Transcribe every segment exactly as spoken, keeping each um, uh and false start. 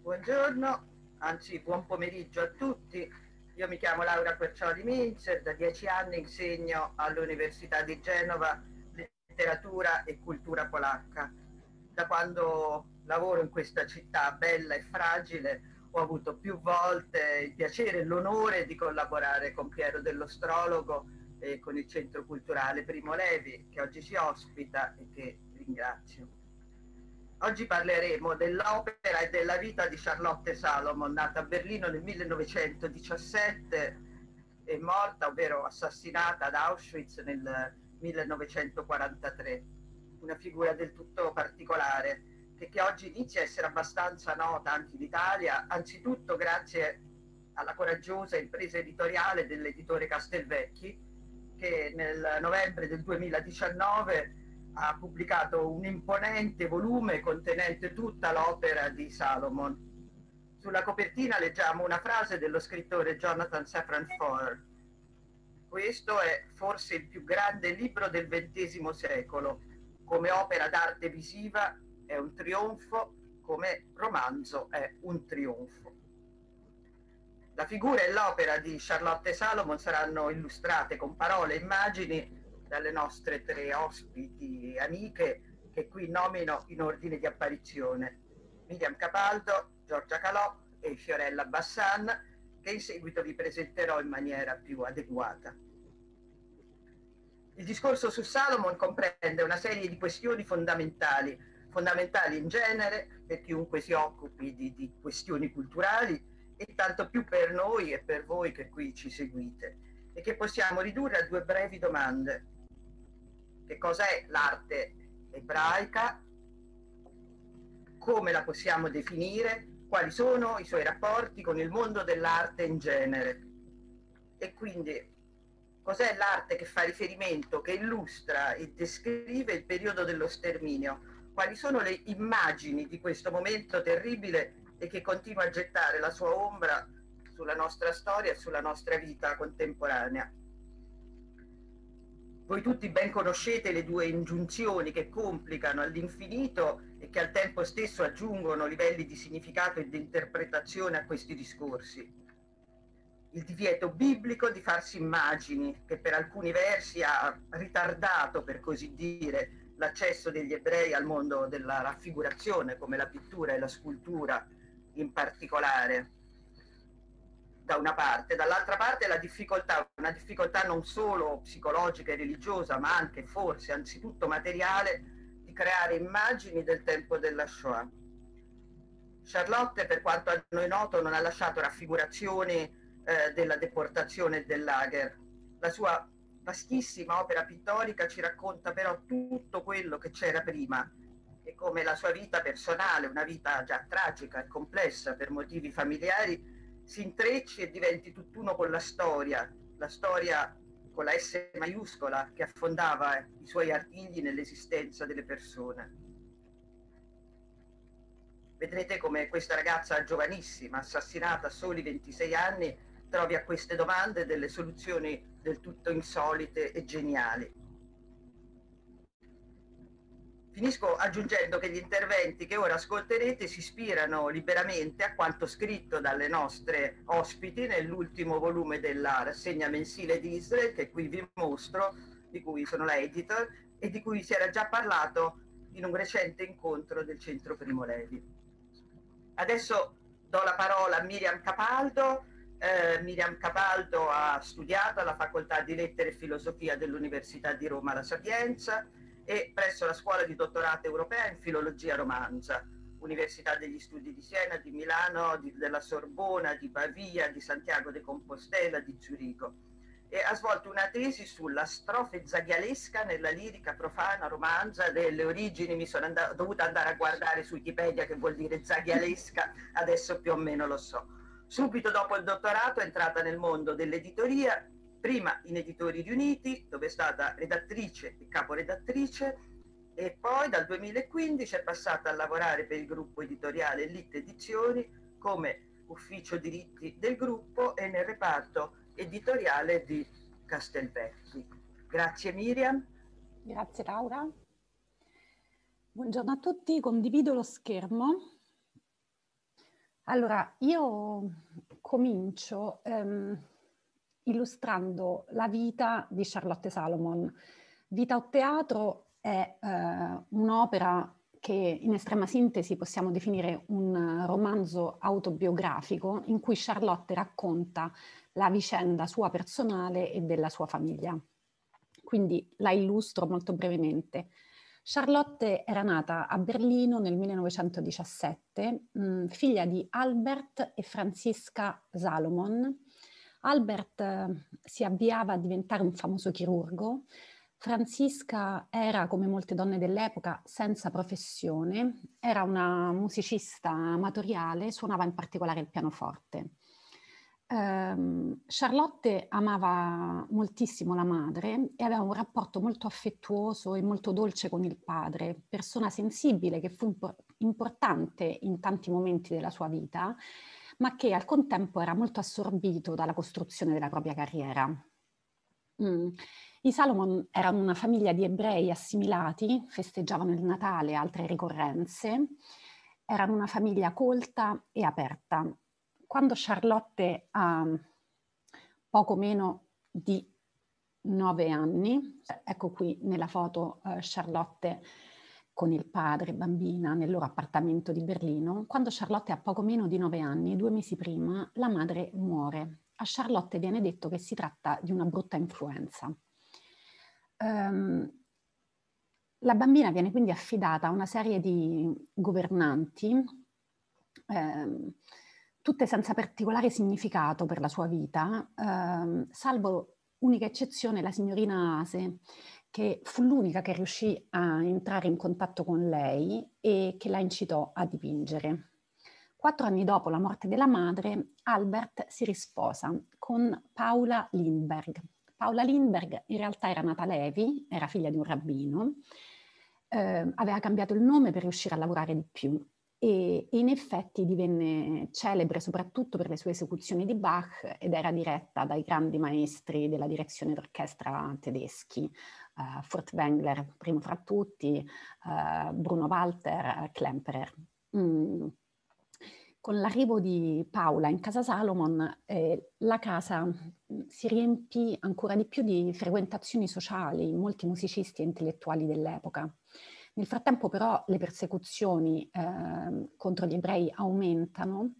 Buongiorno, anzi buon pomeriggio a tutti. Io mi chiamo Laura Quercioli-Minzer, da dieci anni insegno all'Università di Genova letteratura e cultura polacca. Da quando lavoro in questa città bella e fragile ho avuto più volte il piacere e l'onore di collaborare con Piero Dell'Ostrologo e con il Centro Culturale Primo Levi, che oggi ci ospita e che ringrazio. Oggi parleremo dell'opera e della vita di Charlotte Salomon, nata a Berlino nel millenovecentodiciassette e morta, ovvero assassinata ad Auschwitz nel millenovecentoquarantatré. Una figura del tutto particolare, che, che oggi inizia a essere abbastanza nota anche in Italia, anzitutto grazie alla coraggiosa impresa editoriale dell'editore Castelvecchi, che nel novembre del duemiladiciannove ha pubblicato un imponente volume contenente tutta l'opera di Salomon. Sulla copertina leggiamo una frase dello scrittore Jonathan Safran Foer: questo è forse il più grande libro del ventesimo secolo, come opera d'arte visiva è un trionfo, come romanzo è un trionfo. La figura e l'opera di Charlotte Salomon saranno illustrate con parole e immagini dalle nostre tre ospiti amiche, che qui nomino in ordine di apparizione: Miriam Capaldo, Giorgia Calò e Fiorella Bassan, che in seguito vi presenterò in maniera più adeguata. Il discorso su Salomon comprende una serie di questioni fondamentali, fondamentali in genere per chiunque si occupi di, di questioni culturali, e tanto più per noi e per voi che qui ci seguite, e che possiamo ridurre a due brevi domande. Che cos'è l'arte ebraica? Come la possiamo definire? Quali sono i suoi rapporti con il mondo dell'arte in genere? E quindi, cos'è l'arte che fa riferimento, che illustra e descrive il periodo dello sterminio? Quali sono le immagini di questo momento terribile e che continua a gettare la sua ombra sulla nostra storia e sulla nostra vita contemporanea? Voi tutti ben conoscete le due ingiunzioni che complicano all'infinito e che al tempo stesso aggiungono livelli di significato e di interpretazione a questi discorsi. Il divieto biblico di farsi immagini, che per alcuni versi ha ritardato, per così dire, l'accesso degli ebrei al mondo della raffigurazione, come la pittura e la scultura in particolare, da una parte. Dall'altra parte la difficoltà, una difficoltà non solo psicologica e religiosa, ma anche forse anzitutto materiale, di creare immagini del tempo della Shoah. Charlotte, per quanto a noi noto, non ha lasciato raffigurazioni eh, della deportazione e del lager. La sua vastissima opera pittorica ci racconta però tutto quello che c'era prima, e come la sua vita personale, una vita già tragica e complessa per motivi familiari, si intrecci e diventi tutt'uno con la storia, la storia con la S maiuscola che affondava i suoi artigli nell'esistenza delle persone. Vedrete come questa ragazza giovanissima, assassinata a soli ventisei anni, trovi a queste domande delle soluzioni del tutto insolite e geniali. Finisco aggiungendo che gli interventi che ora ascolterete si ispirano liberamente a quanto scritto dalle nostre ospiti nell'ultimo volume della rassegna mensile di Israel, che qui vi mostro, di cui sono la editor, e di cui si era già parlato in un recente incontro del Centro Primo Levi. Adesso do la parola a Miriam Capaldo. Eh, Miriam Capaldo ha studiato alla Facoltà di Lettere e Filosofia dell'Università di Roma La Sapienza e presso la Scuola di Dottorato Europea in Filologia Romanza, Università degli Studi di Siena, di Milano, di, della Sorbona, di Pavia, di Santiago de Compostela, di Zurigo. E ha svolto una tesi sulla strofe zaghialesca nella lirica profana romanza. Delle origini mi sono and- dovuta andare a guardare su Wikipedia che vuol dire zaghialesca, adesso più o meno lo so. Subito dopo il dottorato è entrata nel mondo dell'editoria, prima in Editori Riuniti, dove è stata redattrice e caporedattrice, e poi dal duemilaquindici è passata a lavorare per il gruppo editoriale Litt Edizioni come ufficio diritti del gruppo e nel reparto editoriale di Castelvecchi. Grazie Miriam. Grazie Laura. Buongiorno a tutti, condivido lo schermo. Allora, io comincio ehm, illustrando la vita di Charlotte Salomon. Vita o teatro è eh, un'opera che in estrema sintesi possiamo definire un romanzo autobiografico in cui Charlotte racconta la vicenda sua personale e della sua famiglia. Quindi la illustro molto brevemente. Charlotte era nata a Berlino nel millenovecentodiciassette, mh, figlia di Albert e Franziska Salomon. Albert eh, si avviava a diventare un famoso chirurgo. Franziska era, come molte donne dell'epoca, senza professione, era una musicista amatoriale, suonava in particolare il pianoforte. Um, Charlotte amava moltissimo la madre e aveva un rapporto molto affettuoso e molto dolce con il padre, persona sensibile che fu impor- importante in tanti momenti della sua vita, ma che al contempo era molto assorbito dalla costruzione della propria carriera. Mm. I Salomon erano una famiglia di ebrei assimilati, festeggiavano il Natale e altre ricorrenze, erano una famiglia colta e aperta. Quando Charlotte ha poco meno di nove anni, ecco qui nella foto eh, Charlotte con il padre, bambina, nel loro appartamento di Berlino, quando Charlotte ha poco meno di nove anni, due mesi prima, la madre muore. A Charlotte viene detto che si tratta di una brutta influenza. Um, la bambina viene quindi affidata a una serie di governanti, ehm, tutte senza particolare significato per la sua vita, ehm, salvo unica eccezione la signorina Ase, che fu l'unica che riuscì a entrare in contatto con lei e che la incitò a dipingere. Quattro anni dopo la morte della madre, Albert si risposa con Paula Lindbergh. Paula Lindbergh in realtà era nata Levi, era figlia di un rabbino, eh, aveva cambiato il nome per riuscire a lavorare di più e, e in effetti divenne celebre soprattutto per le sue esecuzioni di Bach ed era diretta dai grandi maestri della direzione d'orchestra tedeschi, uh, Furtwängler primo fra tutti, uh, Bruno Walter, Klemperer. Mm. Con l'arrivo di Paula in casa Salomon, eh, la casa si riempì ancora di più di frequentazioni sociali, molti musicisti e intellettuali dell'epoca. Nel frattempo però le persecuzioni eh, contro gli ebrei aumentano.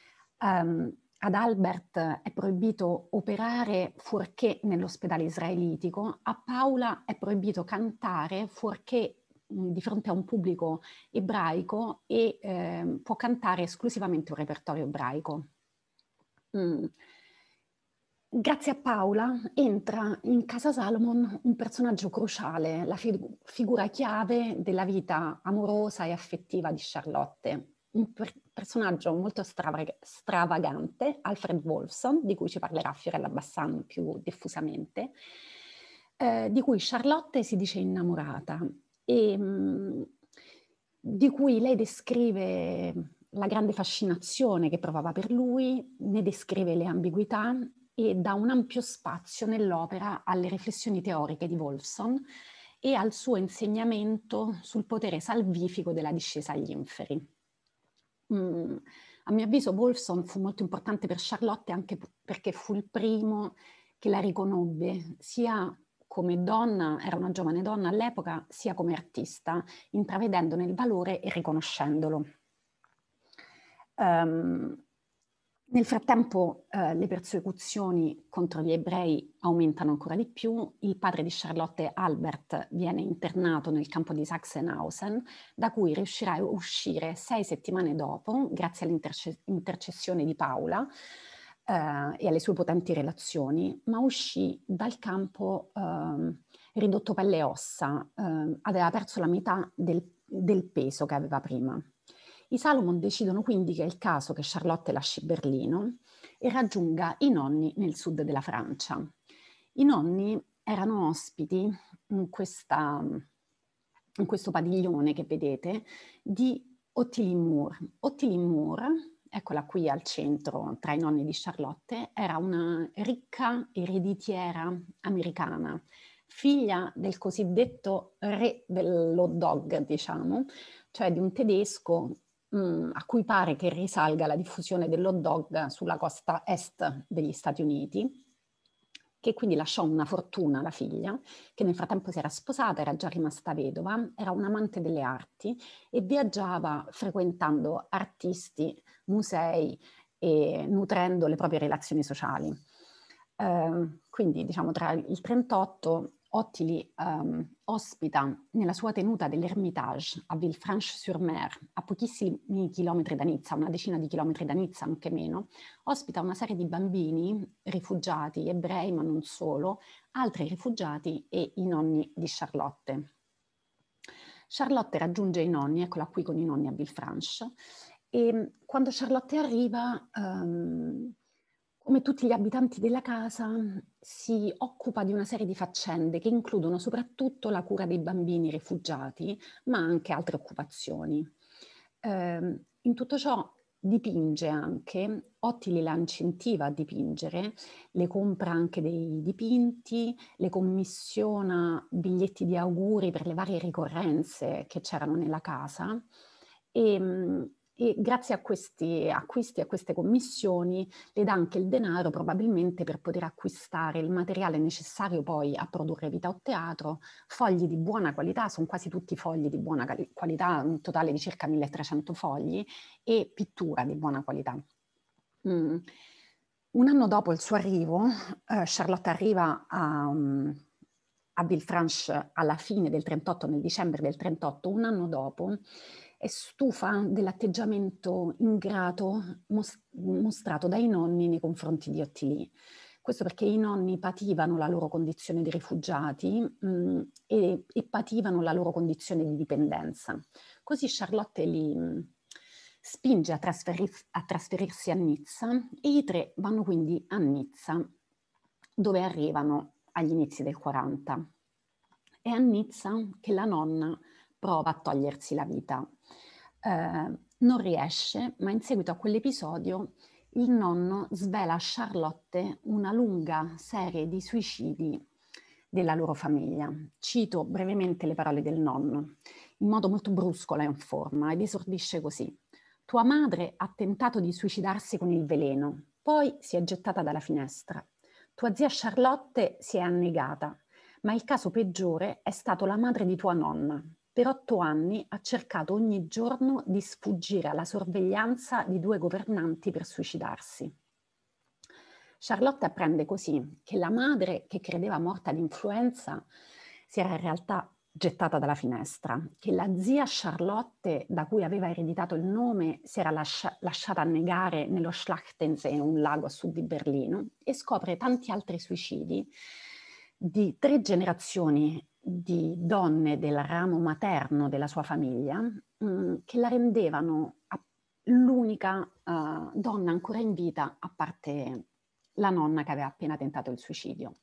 Um, ad Albert è proibito operare fuorché nell'ospedale israelitico, a Paula è proibito cantare fuorché di fronte a un pubblico ebraico e eh, può cantare esclusivamente un repertorio ebraico. Mm. Grazie a Paula entra in casa Salomon un personaggio cruciale, la fig- figura chiave della vita amorosa e affettiva di Charlotte. Un per- personaggio molto stravag- stravagante, Alfred Wolfson, di cui ci parlerà Fiorella Bassan più diffusamente, eh, di cui Charlotte si dice innamorata e mh, di cui lei descrive la grande fascinazione che provava per lui, ne descrive le ambiguità e dà un ampio spazio nell'opera alle riflessioni teoriche di Wolfson e al suo insegnamento sul potere salvifico della discesa agli inferi. Mm. A mio avviso Wolfson fu molto importante per Charlotte anche perché fu il primo che la riconobbe sia come donna, era una giovane donna all'epoca, sia come artista, intravedendone il valore e riconoscendolo. Um, nel frattempo eh, le persecuzioni contro gli ebrei aumentano ancora di più. Il padre di Charlotte, Albert, viene internato nel campo di Sachsenhausen, da cui riuscirà a uscire sei settimane dopo, grazie all'intercessione di Paula eh, e alle sue potenti relazioni, ma uscì dal campo eh, ridotto pelle e ossa, eh, aveva perso la metà del, del peso che aveva prima. I Salomon decidono quindi che è il caso che Charlotte lasci Berlino e raggiunga i nonni nel sud della Francia. I nonni erano ospiti in, questa, in questo padiglione che vedete di Ottilie Moore. Ottilie Moore, eccola qui al centro tra i nonni di Charlotte, era una ricca ereditiera americana, figlia del cosiddetto re dell'hot dog, diciamo, cioè di un tedesco mh, a cui pare che risalga la diffusione dell'hot dog sulla costa est degli Stati Uniti, che quindi lasciò una fortuna alla figlia, che nel frattempo si era sposata, era già rimasta vedova, era un amante delle arti e viaggiava frequentando artisti, musei e nutrendo le proprie relazioni sociali. Eh, quindi, diciamo, tra il trentotto Ottili um, ospita nella sua tenuta dell'Hermitage a Villefranche-sur-Mer, a pochissimi chilometri da Nizza, una decina di chilometri da Nizza, anche meno, ospita una serie di bambini rifugiati, ebrei ma non solo, altri rifugiati e i nonni di Charlotte. Charlotte raggiunge i nonni, eccola qui con i nonni a Villefranche, e quando Charlotte arriva, um, come tutti gli abitanti della casa, si occupa di una serie di faccende che includono soprattutto la cura dei bambini rifugiati, ma anche altre occupazioni. Eh, in tutto ciò dipinge anche, Ottili la incentiva a dipingere, le compra anche dei dipinti, le commissiona biglietti di auguri per le varie ricorrenze che c'erano nella casa e, e grazie a questi acquisti, a queste commissioni, le dà anche il denaro probabilmente per poter acquistare il materiale necessario poi a produrre Vita o Teatro, fogli di buona qualità, sono quasi tutti fogli di buona qualità, un totale di circa milletrecento fogli, e pittura di buona qualità. Mm. Un anno dopo il suo arrivo, eh, Charlotte arriva a, um, a Villefranche alla fine del trentotto, nel dicembre del trentotto, un anno dopo, è stufa dell'atteggiamento ingrato mos- mostrato dai nonni nei confronti di Ottilie. Questo perché i nonni pativano la loro condizione di rifugiati mh, e, e pativano la loro condizione di dipendenza. Così Charlotte li mh, spinge a, trasferir- a trasferirsi a Nizza e i tre vanno quindi a Nizza, dove arrivano agli inizi del quaranta. È a Nizza che la nonna prova a togliersi la vita. Eh, non riesce, ma in seguito a quell'episodio il nonno svela a Charlotte una lunga serie di suicidi della loro famiglia. Cito brevemente le parole del nonno, in modo molto brusco la informa ed esordisce così. Tua madre ha tentato di suicidarsi con il veleno, poi si è gettata dalla finestra. Tua zia Charlotte si è annegata, ma il caso peggiore è stato la madre di tua nonna. Per otto anni ha cercato ogni giorno di sfuggire alla sorveglianza di due governanti per suicidarsi. Charlotte apprende così che la madre, che credeva morta di influenza, si era in realtà gettata dalla finestra, che la zia Charlotte, da cui aveva ereditato il nome, si era lascia- lasciata annegare nello Schlachtensee, un lago a sud di Berlino, e scopre tanti altri suicidi di tre generazioni di donne del ramo materno della sua famiglia mh, che la rendevano l'unica uh, donna ancora in vita, a parte la nonna che aveva appena tentato il suicidio.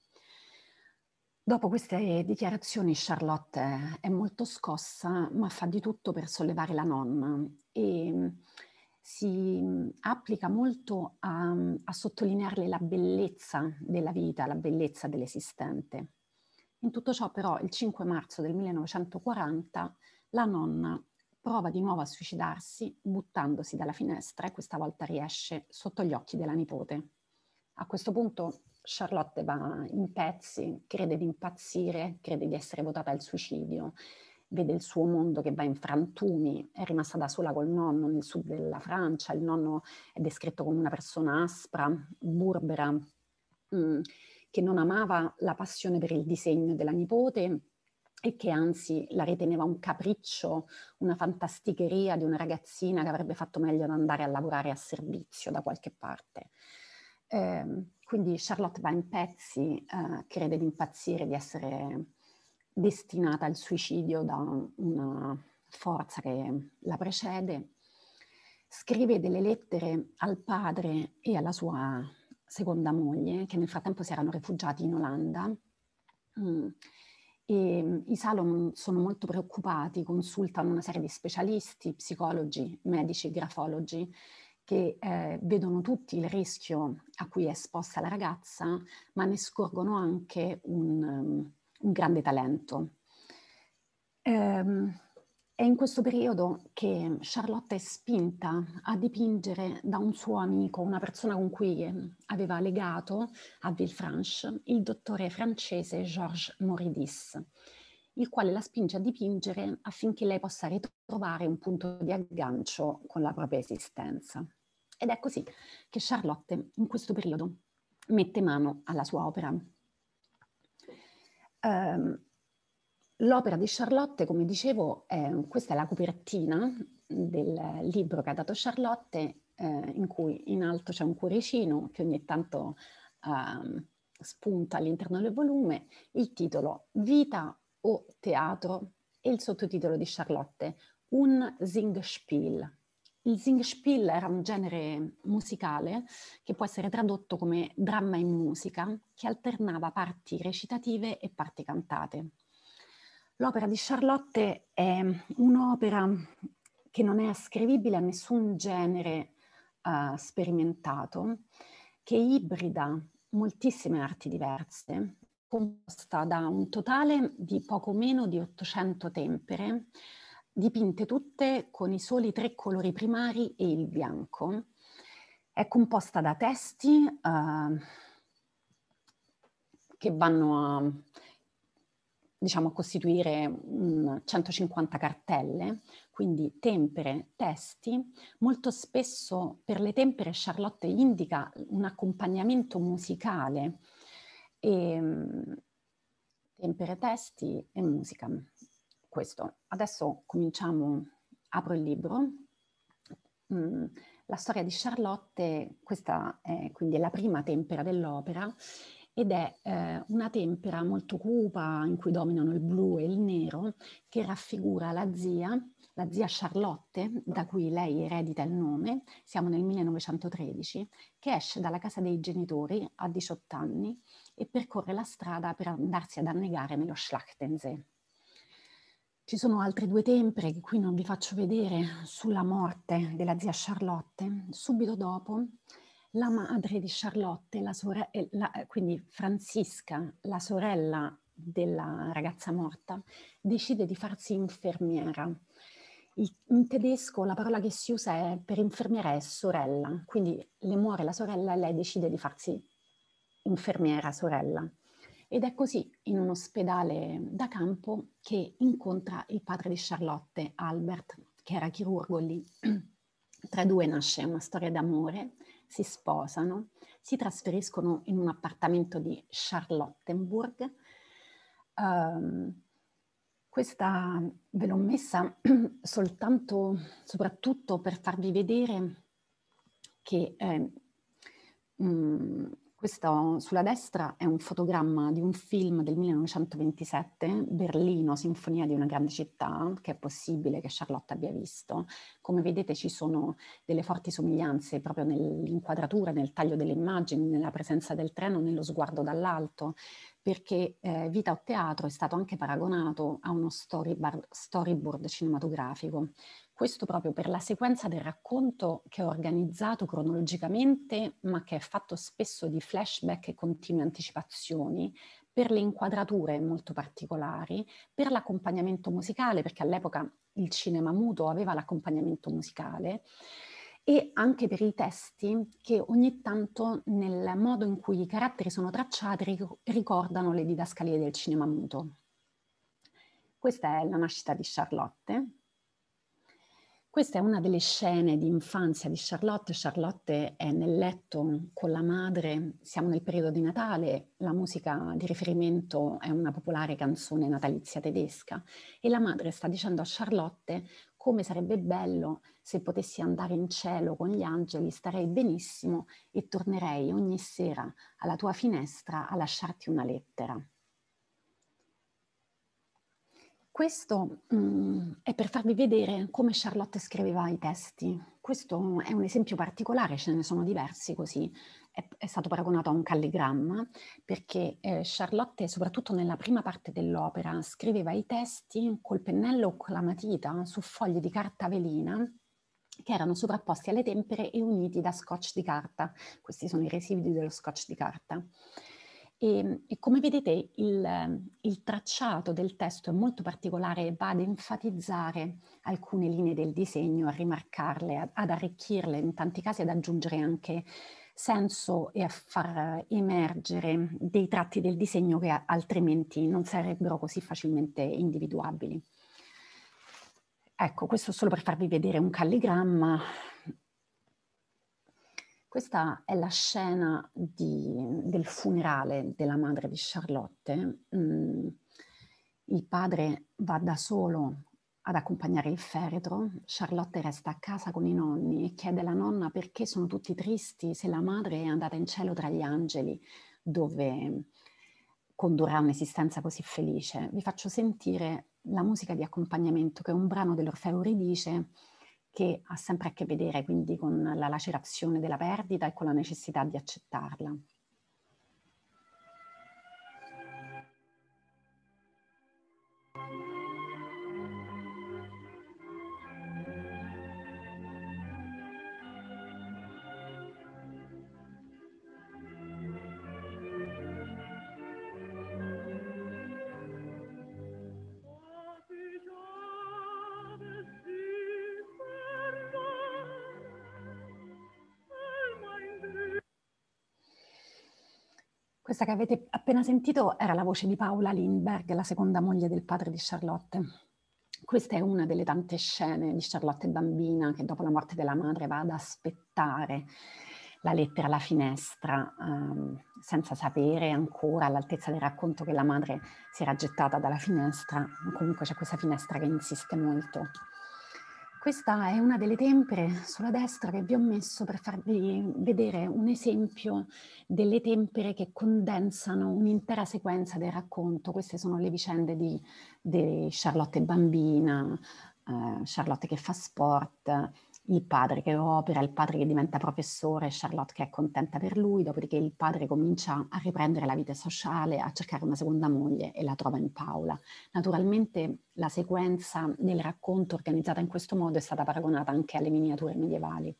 Dopo queste dichiarazioni Charlotte è molto scossa, ma fa di tutto per sollevare la nonna e si applica molto a, a sottolinearle la bellezza della vita, la bellezza dell'esistente. In tutto ciò però il cinque marzo del millenovecentoquaranta la nonna prova di nuovo a suicidarsi buttandosi dalla finestra e questa volta riesce sotto gli occhi della nipote. A questo punto Charlotte va in pezzi, crede di impazzire, crede di essere votata al suicidio, vede il suo mondo che va in frantumi, è rimasta da sola col nonno nel sud della Francia, il nonno è descritto come una persona aspra, burbera, mh, che non amava la passione per il disegno della nipote e che anzi la riteneva un capriccio, una fantasticheria di una ragazzina che avrebbe fatto meglio ad andare a lavorare a servizio da qualche parte. Eh, quindi Charlotte va in pezzi, eh, crede di impazzire, di essere destinata al suicidio da una forza che la precede. Scrive delle lettere al padre e alla sua seconda moglie, che nel frattempo si erano rifugiati in Olanda. Mm. E i Salomon sono molto preoccupati, consultano una serie di specialisti, psicologi, medici, grafologi, che eh, vedono tutti il rischio a cui è esposta la ragazza, ma ne scorgono anche un, um, un grande talento. Ehm, È in questo periodo che Charlotte è spinta a dipingere da un suo amico, una persona con cui aveva legato a Villefranche, il dottore francese Georges Moridis, il quale la spinge a dipingere affinché lei possa ritrovare un punto di aggancio con la propria esistenza. Ed è così che Charlotte in questo periodo mette mano alla sua opera. Um, L'opera di Charlotte, come dicevo, è, questa è la copertina del libro che ha dato Charlotte, eh, in cui in alto c'è un cuoricino che ogni tanto eh, spunta all'interno del volume, il titolo Vita o teatro e il sottotitolo di Charlotte, Un Singspiel. Il Singspiel era un genere musicale che può essere tradotto come dramma in musica, che alternava parti recitative e parti cantate. L'opera di Charlotte è un'opera che non è ascrivibile a nessun genere uh, sperimentato, che ibrida moltissime arti diverse, composta da un totale di poco meno di ottocento tempere, dipinte tutte con i soli tre colori primari e il bianco. È composta da testi uh, che vanno a diciamo, a costituire um, centocinquanta cartelle, quindi tempere, testi. Molto spesso per le tempere Charlotte indica un accompagnamento musicale, e, um, tempere, testi e musica. Questo. Adesso cominciamo, apro il libro. Mm, la storia di Charlotte, questa è quindi la prima tempera dell'opera, ed è eh, una tempera molto cupa in cui dominano il blu e il nero, che raffigura la zia, la zia Charlotte, da cui lei eredita il nome, siamo nel millenovecentotredici, che esce dalla casa dei genitori a diciotto anni e percorre la strada per andarsi ad annegare nello Schlachtensee. Ci sono altre due tempere che qui non vi faccio vedere sulla morte della zia Charlotte. Subito dopo la madre di Charlotte, la sorella, quindi Francisca, la sorella della ragazza morta, decide di farsi infermiera. In tedesco la parola che si usa è, per infermiera è sorella, quindi le muore la sorella e lei decide di farsi infermiera sorella. Ed è così, in un ospedale da campo, che incontra il padre di Charlotte, Albert, che era chirurgo lì. Tra i due nasce una storia d'amore, si sposano, si trasferiscono in un appartamento di Charlottenburg. Um, questa ve l'ho messa soltanto, soprattutto per farvi vedere che eh, mh, questo sulla destra è un fotogramma di un film del millenovecentoventisette, Berlino, Sinfonia di una grande città, che è possibile che Charlotte abbia visto. Come vedete ci sono delle forti somiglianze proprio nell'inquadratura, nel taglio delle immagini, nella presenza del treno, nello sguardo dall'alto, perché eh, Vita o teatro è stato anche paragonato a uno storyboard, storyboard cinematografico. Questo proprio per la sequenza del racconto che è organizzato cronologicamente, ma che è fatto spesso di flashback e continue anticipazioni, per le inquadrature molto particolari, per l'accompagnamento musicale, perché all'epoca il cinema muto aveva l'accompagnamento musicale, e anche per i testi che ogni tanto, nel modo in cui i caratteri sono tracciati, ricordano le didascalie del cinema muto. Questa è la nascita di Charlotte. Questa è una delle scene di infanzia di Charlotte. Charlotte è nel letto con la madre, siamo nel periodo di Natale, la musica di riferimento è una popolare canzone natalizia tedesca e la madre sta dicendo a Charlotte come sarebbe bello se potessi andare in cielo con gli angeli, starei benissimo e tornerei ogni sera alla tua finestra a lasciarti una lettera. Questo um, è per farvi vedere come Charlotte scriveva i testi. Questo è un esempio particolare, ce ne sono diversi così. È, è stato paragonato a un calligramma perché eh, Charlotte, soprattutto nella prima parte dell'opera, scriveva i testi col pennello o con la matita su fogli di carta velina che erano sovrapposti alle tempere e uniti da scotch di carta. Questi sono i residui dello scotch di carta. E, e come vedete il, il tracciato del testo è molto particolare e va ad enfatizzare alcune linee del disegno, a rimarcarle, ad, ad arricchirle, in tanti casi ad aggiungere anche senso e a far emergere dei tratti del disegno che altrimenti non sarebbero così facilmente individuabili. Ecco, questo solo per farvi vedere un calligramma. Questa è la scena di, del funerale della madre di Charlotte. Mm, il padre va da solo ad accompagnare il feretro, Charlotte resta a casa con i nonni e chiede alla nonna perché sono tutti tristi se la madre è andata in cielo tra gli angeli, dove condurrà un'esistenza così felice. Vi faccio sentire la musica di accompagnamento, che è un brano dell'Orfeo Euridice, che ha sempre a che vedere quindi con la lacerazione della perdita e con la necessità di accettarla. Questa che avete appena sentito era la voce di Paula Lindbergh, la seconda moglie del padre di Charlotte. Questa è una delle tante scene di Charlotte bambina che dopo la morte della madre va ad aspettare la lettera alla finestra, ehm, senza sapere ancora all'altezza del racconto che la madre si era gettata dalla finestra. Comunque c'è questa finestra che insiste molto. Questa è una delle tempere sulla destra che vi ho messo per farvi vedere un esempio delle tempere che condensano un'intera sequenza del racconto. Queste sono le vicende di, di Charlotte bambina, eh, Charlotte che fa sport, il padre che opera, il padre che diventa professore, Charlotte che è contenta per lui, dopodiché il padre comincia a riprendere la vita sociale, a cercare una seconda moglie e la trova in Paula. Naturalmente la sequenza del racconto organizzata in questo modo è stata paragonata anche alle miniature medievali.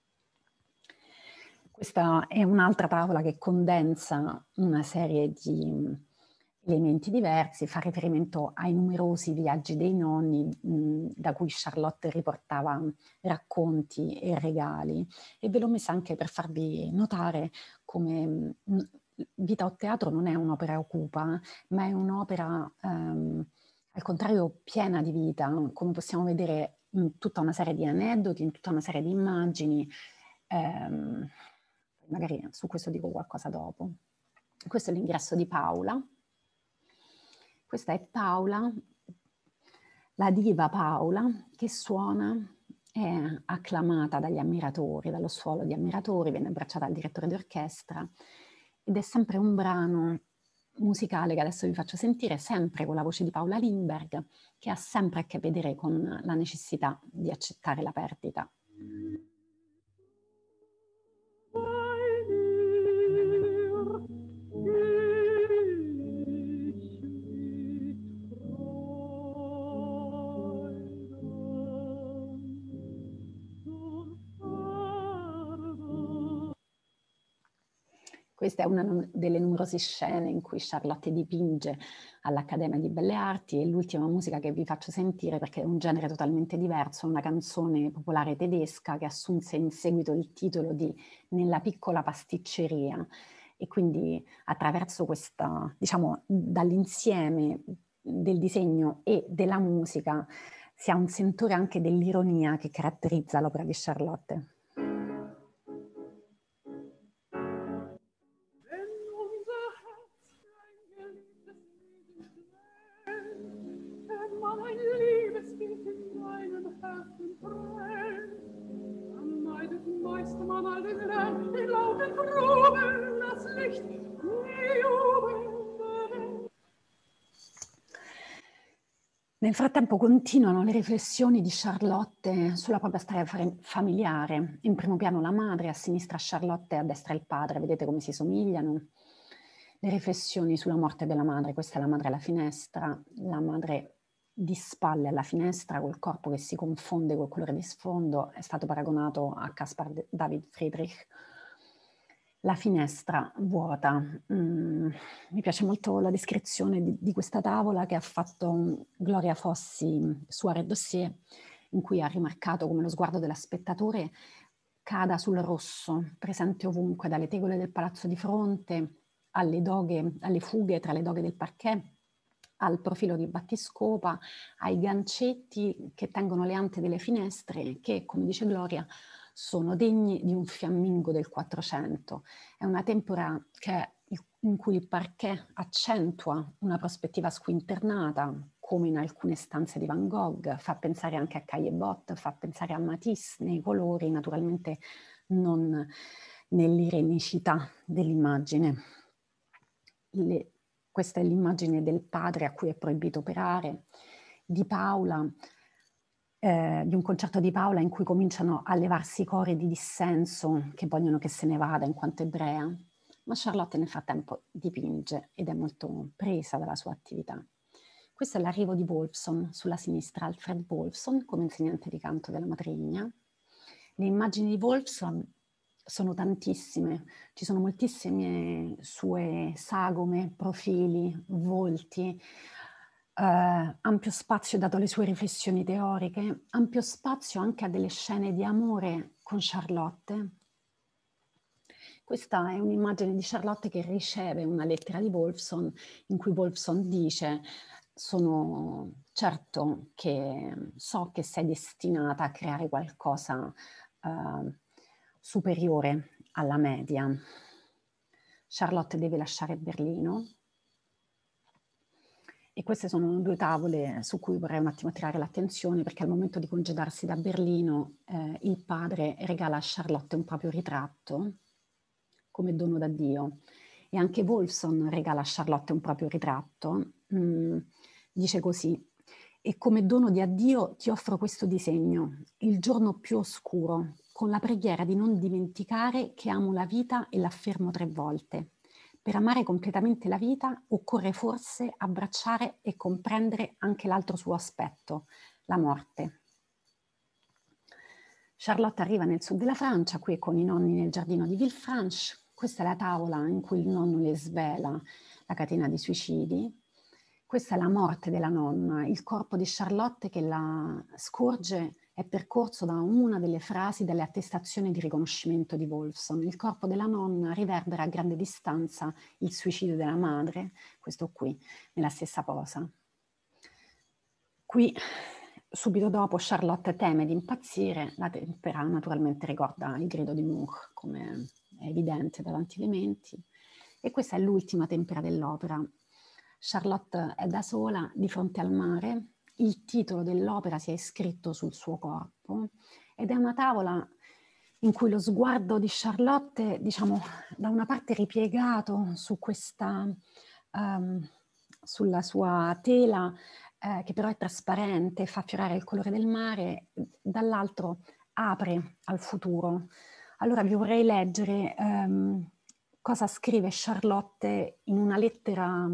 Questa è un'altra tavola che condensa una serie di elementi diversi, fa riferimento ai numerosi viaggi dei nonni mh, da cui Charlotte riportava racconti e regali, e ve l'ho messa anche per farvi notare come mh, Vita o Teatro non è un'opera ocupa, ma è un'opera ehm, al contrario piena di vita, come possiamo vedere in tutta una serie di aneddoti, in tutta una serie di immagini. Ehm, magari su questo dico qualcosa dopo. Questo è l'ingresso di Paula. Questa è Paula, la diva Paula, che suona, è acclamata dagli ammiratori, dallo stuolo di ammiratori, viene abbracciata dal direttore d'orchestra ed è sempre un brano musicale che adesso vi faccio sentire, sempre con la voce di Paula Lindbergh, che ha sempre a che vedere con la necessità di accettare la perdita. Questa è una delle numerose scene in cui Charlotte dipinge all'Accademia di Belle Arti, e l'ultima musica che vi faccio sentire, perché è un genere totalmente diverso, una canzone popolare tedesca che assunse in seguito il titolo di Nella piccola pasticceria, e quindi attraverso questa, diciamo, dall'insieme del disegno e della musica si ha un sentore anche dell'ironia che caratterizza l'opera di Charlotte. Nel frattempo continuano le riflessioni di Charlotte sulla propria storia familiare. In primo piano la madre, a sinistra Charlotte e a destra il padre. Vedete come si somigliano? Le riflessioni sulla morte della madre. Questa è la madre alla finestra, la madre di spalle alla finestra, col corpo che si confonde col colore di sfondo. È stato paragonato a Caspar David Friedrich. La finestra vuota. Mm, mi piace molto la descrizione di, di questa tavola che ha fatto Gloria Fossi su Art Dossier, in cui ha rimarcato come lo sguardo dello spettatore cada sul rosso, presente ovunque, dalle tegole del palazzo di fronte, alle doghe, alle fughe tra le doghe del parquet, al profilo del battiscopa, ai gancetti che tengono le ante delle finestre, che, come dice Gloria, sono degni di un fiammingo del Quattrocento. È una tempera che, in cui il parquet accentua una prospettiva squinternata, come in alcune stanze di Van Gogh, fa pensare anche a Caillebotte, fa pensare a Matisse nei colori, naturalmente non nell'irenicità dell'immagine. Le, questa è l'immagine del padre a cui è proibito operare, di Paola, eh, di un concerto di Paola in cui cominciano a levarsi cori di dissenso che vogliono che se ne vada in quanto ebrea, ma Charlotte nel frattempo dipinge ed è molto presa dalla sua attività. Questo è l'arrivo di Wolfson, sulla sinistra Alfred Wolfson come insegnante di canto della matrigna. Le immagini di Wolfson sono tantissime, ci sono moltissime sue sagome, profili, volti, eh, ampio spazio dato alle sue riflessioni teoriche, ampio spazio anche a delle scene di amore con Charlotte. Questa è un'immagine di Charlotte che riceve una lettera di Wolfson in cui Wolfson dice: sono certo che so che sei destinata a creare qualcosa uh, superiore alla media. Charlotte deve lasciare Berlino e queste sono due tavole su cui vorrei un attimo attirare l'attenzione, perché al momento di congedarsi da Berlino eh, il padre regala a Charlotte un proprio ritratto come dono da Dio, e anche Wolfson regala a Charlotte un proprio ritratto. Mm, dice così: e come dono di addio ti offro questo disegno, il giorno più oscuro, con la preghiera di non dimenticare che amo la vita e l'affermo tre volte. Per amare completamente la vita occorre forse abbracciare e comprendere anche l'altro suo aspetto, la morte. Charlotte arriva nel sud della Francia, qui con i nonni nel giardino di Villefranche. Questa è la tavola in cui il nonno le svela la catena di suicidi. Questa è la morte della nonna. Il corpo di Charlotte che la scorge è percorso da una delle frasi delle attestazioni di riconoscimento di Wolfson. Il corpo della nonna riverbera a grande distanza il suicidio della madre, questo qui, nella stessa posa. Qui, subito dopo, Charlotte teme di impazzire. La tempera naturalmente ricorda il grido di Moore, come è evidente da tanti elementi. E questa è l'ultima tempera dell'opera. Charlotte è da sola di fronte al mare, il titolo dell'opera si è iscritto sul suo corpo ed è una tavola in cui lo sguardo di Charlotte, diciamo, da una parte ripiegato su questa, um, sulla sua tela, eh, che però è trasparente, fa affiorare il colore del mare, dall'altro apre al futuro. Allora vi vorrei leggere um, cosa scrive Charlotte in una lettera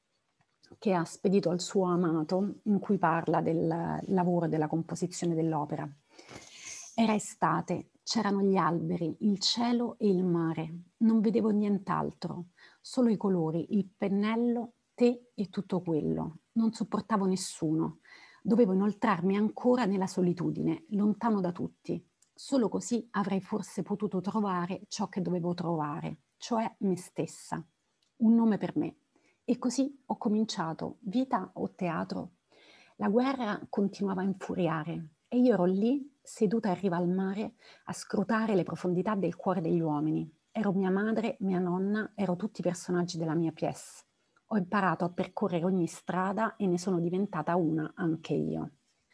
che ha spedito al suo amato, in cui parla del lavoro e della composizione dell'opera. Era estate, c'erano gli alberi, il cielo e il mare. Non vedevo nient'altro, solo i colori, il pennello, te e tutto quello. Non sopportavo nessuno. Dovevo inoltrarmi ancora nella solitudine, lontano da tutti. Solo così avrei forse potuto trovare ciò che dovevo trovare, cioè me stessa. Un nome per me. E così ho cominciato, vita o teatro. La guerra continuava a infuriare e io ero lì, seduta in riva al mare, a scrutare le profondità del cuore degli uomini. Ero mia madre, mia nonna, ero tutti i personaggi della mia pièce. Ho imparato a percorrere ogni strada e ne sono diventata una anche io.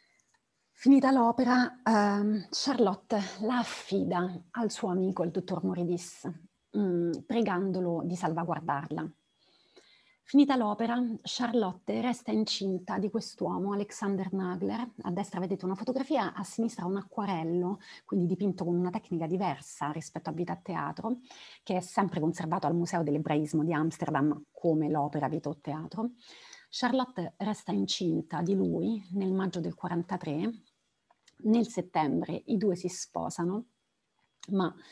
Finita l'opera, ehm, Charlotte la affida al suo amico, il dottor Moridis, mh, pregandolo di salvaguardarla. Finita l'opera, Charlotte resta incinta di quest'uomo, Alexander Nagler. A destra vedete una fotografia, a sinistra un acquarello, quindi dipinto con una tecnica diversa rispetto a Vita a teatro, che è sempre conservato al Museo dell'Ebraismo di Amsterdam come l'opera Vita o teatro. Charlotte resta incinta di lui nel maggio del quarantatré. Nel settembre i due si sposano, ma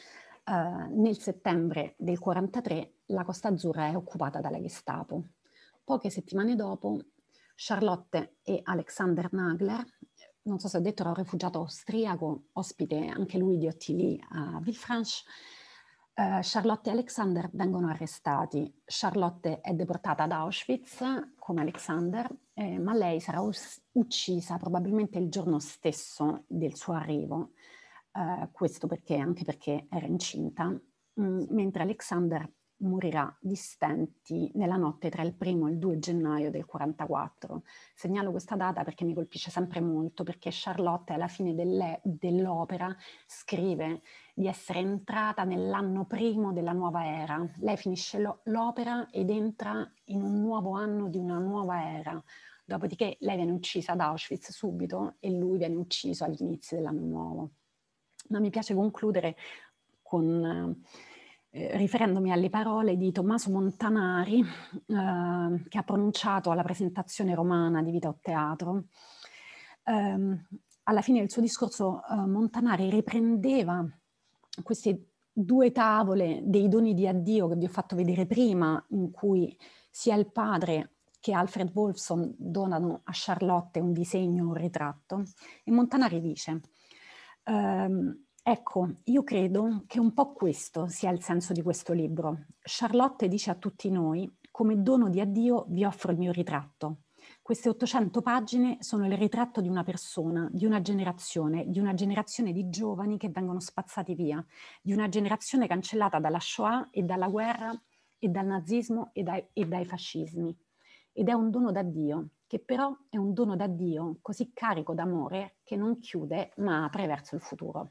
eh, nel settembre del quarantatré la Costa Azzurra è occupata dalla Gestapo. Poche settimane dopo, Charlotte e Alexander Nagler, non so se ho detto, era un rifugiato austriaco, ospite anche lui di Ottilie a Villefranche. Uh, Charlotte e Alexander vengono arrestati. Charlotte è deportata ad Auschwitz come Alexander, eh, ma lei sarà us- uccisa probabilmente il giorno stesso del suo arrivo. Uh, questo perché, anche perché era incinta, mh, mentre Alexander morirà di stenti nella notte tra il primo e il due gennaio del quarantaquattro. Segnalo questa data perché mi colpisce sempre molto, perché Charlotte alla fine delle, dell'opera scrive di essere entrata nell'anno primo della nuova era. Lei finisce lo, l'opera ed entra in un nuovo anno di una nuova era. Dopodiché lei viene uccisa ad Auschwitz subito e lui viene ucciso agli inizi dell'anno nuovo. Ma mi piace concludere con... Eh, riferendomi alle parole di Tommaso Montanari, eh, che ha pronunciato alla presentazione romana di Vita o Teatro. Eh, alla fine del suo discorso eh, Montanari riprendeva queste due tavole dei doni di addio che vi ho fatto vedere prima, in cui sia il padre che Alfred Wolfson donano a Charlotte un disegno, un ritratto, e Montanari dice... Um, Ecco, io credo che un po' questo sia il senso di questo libro. Charlotte dice a tutti noi: come dono di addio vi offro il mio ritratto. Queste ottocento pagine sono il ritratto di una persona, di una generazione, di una generazione di giovani che vengono spazzati via, di una generazione cancellata dalla Shoah e dalla guerra e dal nazismo e dai, e dai fascismi. Ed è un dono d'addio, che però è un dono d'addio così carico d'amore che non chiude ma apre verso il futuro.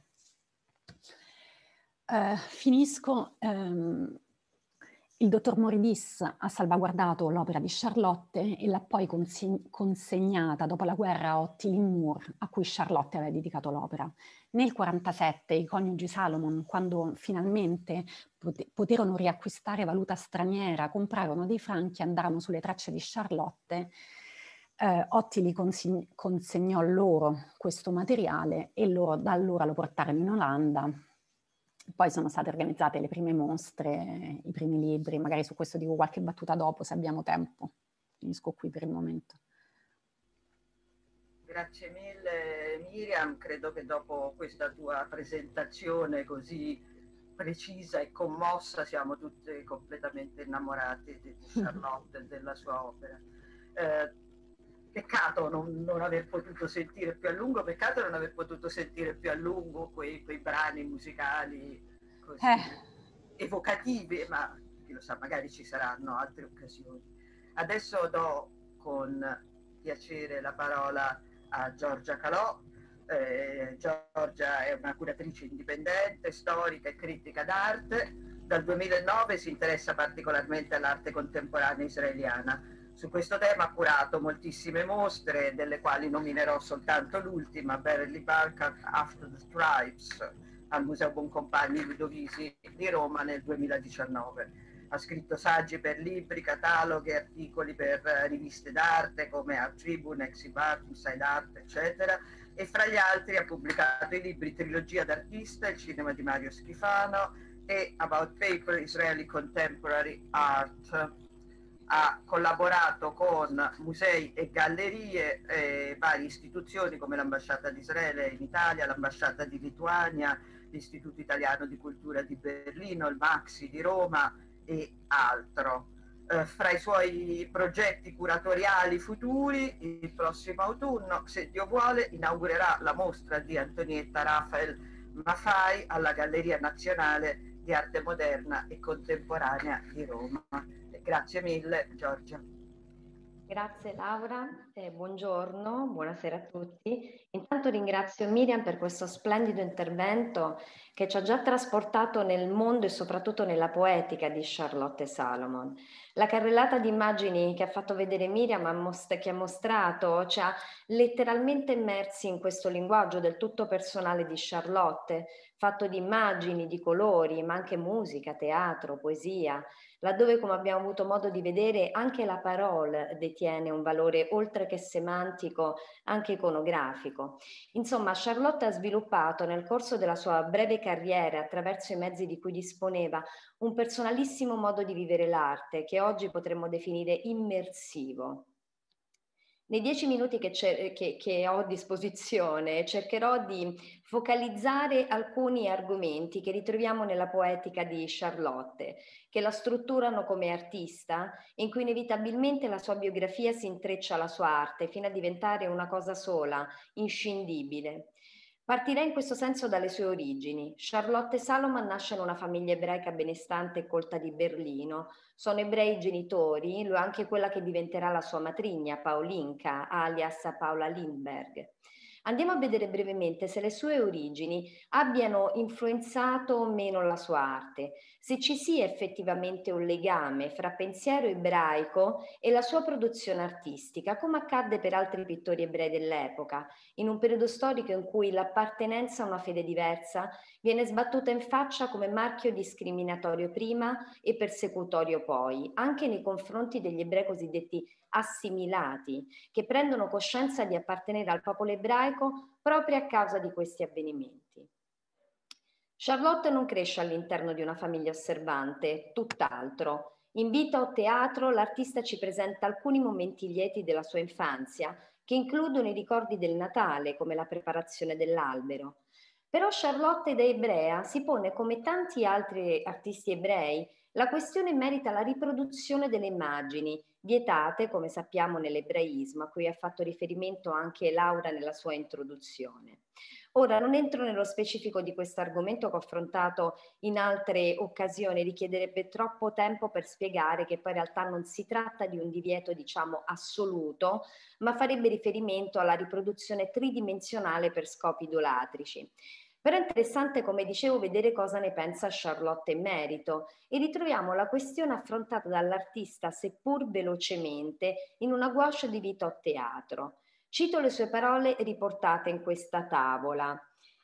Uh, finisco, um, il dottor Moridis ha salvaguardato l'opera di Charlotte e l'ha poi consi- consegnata dopo la guerra a Ottilie Moore, a cui Charlotte aveva dedicato l'opera. Nel millenovecentoquarantasette i coniugi Salomon, quando finalmente pot- poterono riacquistare valuta straniera, comprarono dei franchi e andarono sulle tracce di Charlotte. Uh, Ottilie consi- consegnò loro questo materiale e loro da allora lo portarono in Olanda. Poi sono state organizzate le prime mostre, i primi libri, magari su questo dico qualche battuta dopo se abbiamo tempo. Finisco qui per il momento. Grazie mille Miriam, credo che dopo questa tua presentazione così precisa e commossa siamo tutte completamente innamorate di Charlotte e della sua opera. Eh, peccato non, non aver potuto sentire più a lungo, peccato non aver potuto sentire più a lungo quei, quei brani musicali così eh. evocativi, ma chi lo sa, magari ci saranno altre occasioni. Adesso do con piacere la parola a Giorgia Calò. Eh, Giorgia è una curatrice indipendente, storica e critica d'arte. Dal duemilanove si interessa particolarmente all'arte contemporanea israeliana. Su questo tema ha curato moltissime mostre, delle quali nominerò soltanto l'ultima, Beverly Park After the Stripes, al Museo Boncompagni Ludovisi di Roma nel duemiladiciannove. Ha scritto saggi per libri, cataloghi, articoli per riviste d'arte come Art Tribune, Exibart, Inside Art, eccetera. E fra gli altri ha pubblicato i libri Trilogia d'artista, Il cinema di Mario Schifano e About Paper, Israeli Contemporary Art. Ha collaborato con musei e gallerie, eh, varie istituzioni come l'Ambasciata di Israele in Italia, l'Ambasciata di Lituania, l'Istituto Italiano di Cultura di Berlino, il Maxi di Roma e altro. Eh, fra i suoi progetti curatoriali futuri, il prossimo autunno, se Dio vuole, inaugurerà la mostra di Antonietta Raphael Maffei alla Galleria Nazionale di Arte Moderna e Contemporanea di Roma. Grazie mille, Giorgia. Grazie Laura, eh, buongiorno, buonasera a tutti. Intanto ringrazio Miriam per questo splendido intervento che ci ha già trasportato nel mondo e soprattutto nella poetica di Charlotte Salomon. La carrellata di immagini che ha fatto vedere Miriam, ha most- che ha mostrato, ci ha letteralmente immersi in questo linguaggio del tutto personale di Charlotte, fatto di immagini, di colori, ma anche musica, teatro, poesia, laddove, come abbiamo avuto modo di vedere, anche la parola detiene un valore oltre che semantico, anche iconografico. Insomma, Charlotte ha sviluppato nel corso della sua breve carriera, attraverso i mezzi di cui disponeva, un personalissimo modo di vivere l'arte che oggi potremmo definire immersivo. Nei dieci minuti che, che, che ho a disposizione cercherò di focalizzare alcuni argomenti che ritroviamo nella poetica di Charlotte, che la strutturano come artista, in cui inevitabilmente la sua biografia si intreccia alla sua arte fino a diventare una cosa sola, inscindibile. Partirei in questo senso dalle sue origini. Charlotte Salomon nasce in una famiglia ebraica benestante e colta di Berlino. Sono ebrei genitori, lo è anche quella che diventerà la sua matrigna, Paulinka, alias Paola Lindbergh. Andiamo a vedere brevemente se le sue origini abbiano influenzato o meno la sua arte, se ci sia effettivamente un legame fra pensiero ebraico e la sua produzione artistica, come accadde per altri pittori ebrei dell'epoca, in un periodo storico in cui l'appartenenza a una fede diversa viene sbattuta in faccia come marchio discriminatorio prima e persecutorio poi, anche nei confronti degli ebrei cosiddetti assimilati, che prendono coscienza di appartenere al popolo ebraico proprio a causa di questi avvenimenti. Charlotte non cresce all'interno di una famiglia osservante, tutt'altro. In vita o teatro l'artista ci presenta alcuni momenti lieti della sua infanzia, che includono i ricordi del Natale, come la preparazione dell'albero. Però Charlotte da ebrea si pone, come tanti altri artisti ebrei, la questione in merito alla riproduzione delle immagini, vietate, come sappiamo, nell'ebraismo, a cui ha fatto riferimento anche Laura nella sua introduzione. Ora, non entro nello specifico di questo argomento che ho affrontato in altre occasioni, richiederebbe troppo tempo per spiegare che poi in realtà non si tratta di un divieto, diciamo, assoluto, ma farebbe riferimento alla riproduzione tridimensionale per scopi idolatrici. Però è interessante, come dicevo, vedere cosa ne pensa Charlotte in merito e ritroviamo la questione affrontata dall'artista, seppur velocemente, in una gouache di vita o teatro. Cito le sue parole riportate in questa tavola.